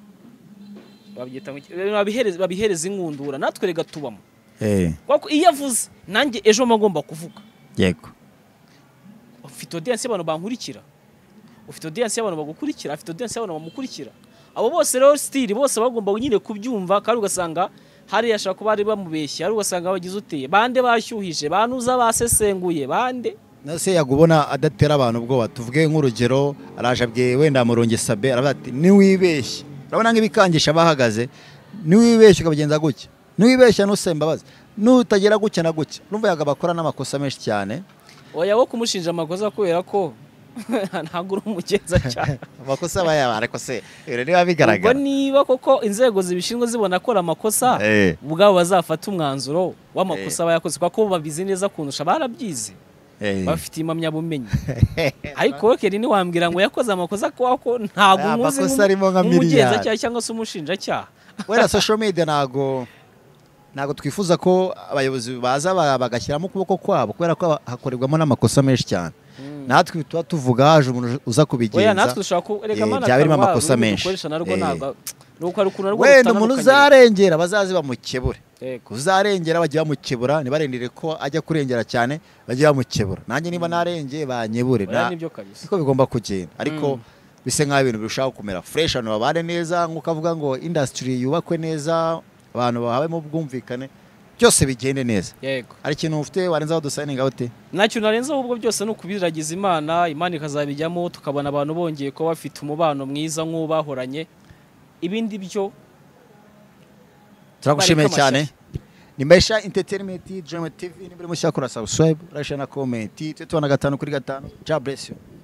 babihereza inkundura, natwe rega tubamo. Kuko iyo avuze nanjye ejo magomba kuvuga. Yego. Ufite audience y'abantu bankurikira, ufite audience y'abantu bagukurikira, afite audience y'abantu bamukurikira. Abo bose rero still bose bagomba nyine kubyumva, kandi ugasanga hari yashaka kuba ari bamubeshya, ari ugasanga bagize uteye bande bashyuhije, banuza basesenguye bande. Nase Yagubona adatera abantu ubwoba. Tuvuge nk'urugero araje abwiye wenda Muronge Sabe arabati ni wibeshye, urabona nk'ibikangisha bahagaze, ni wibeshye ukabigenza gutya, ni wibeshya nusemba bazi, nutagera gutya na gutya. Urumva Yago bakora n'amakosa menshi cyane. Oya wo kumushinja amakosa kubera ko ntabwo uri umugenza cyane. Amakosa bayaba ariko se niba bigaragara, ubwo niba koko inzego zibishinzwe zibona ko amakosa ubwabo bazafata umwanzuro w'amakosa bayakoze, kuko babizi neza kundusha, barabyize, bafite impamyabumenyi. Ariko wowe Keri niwambwira ngo yakoze amakosa ko ntabwo muzi umugenza cyangwa se umushinja cyaha. Wera social media ntago twifuza ko abayobozi baza bagashyiramo ukuboko kwabo, kubera ko hakorerwamo n'amakosa menshi cyane. Natwe tuba tuvuga haje umuntu uza kubigenza, oya natwe dushaka ko reka mana byaba birimo amakosa menshi. nuko ari ukuntu wenda umuntu uzarengera bazazi bamukebure yego uzarengera bajya bamukebura ntibarindire ko ajya kurengera cyane bajya bamukebura nanjye niba narengeye banyebure nibyo kabisa siko bigomba kugenda ariko bise nk'aho ibintu birushaho kumera fresh abantu babane neza nk'uko avuga ngo industry yubakwe neza abantu bahabemo ubwumvikane byose bigende neza yego ari ikintu ufite warenzaho dusayininga ute ntacyo narenzaho ubwo byose ni ukubiragiza Imana ikazabijyamo tukabona abantu bongeye ko bafite umubano mwiza nk'ubahoranye ibindi byo turagushimiye cyane ni Maisha Entertainment Dream TV ni muri mushya kora subscribe like na comment 25 kuri 5 God bless you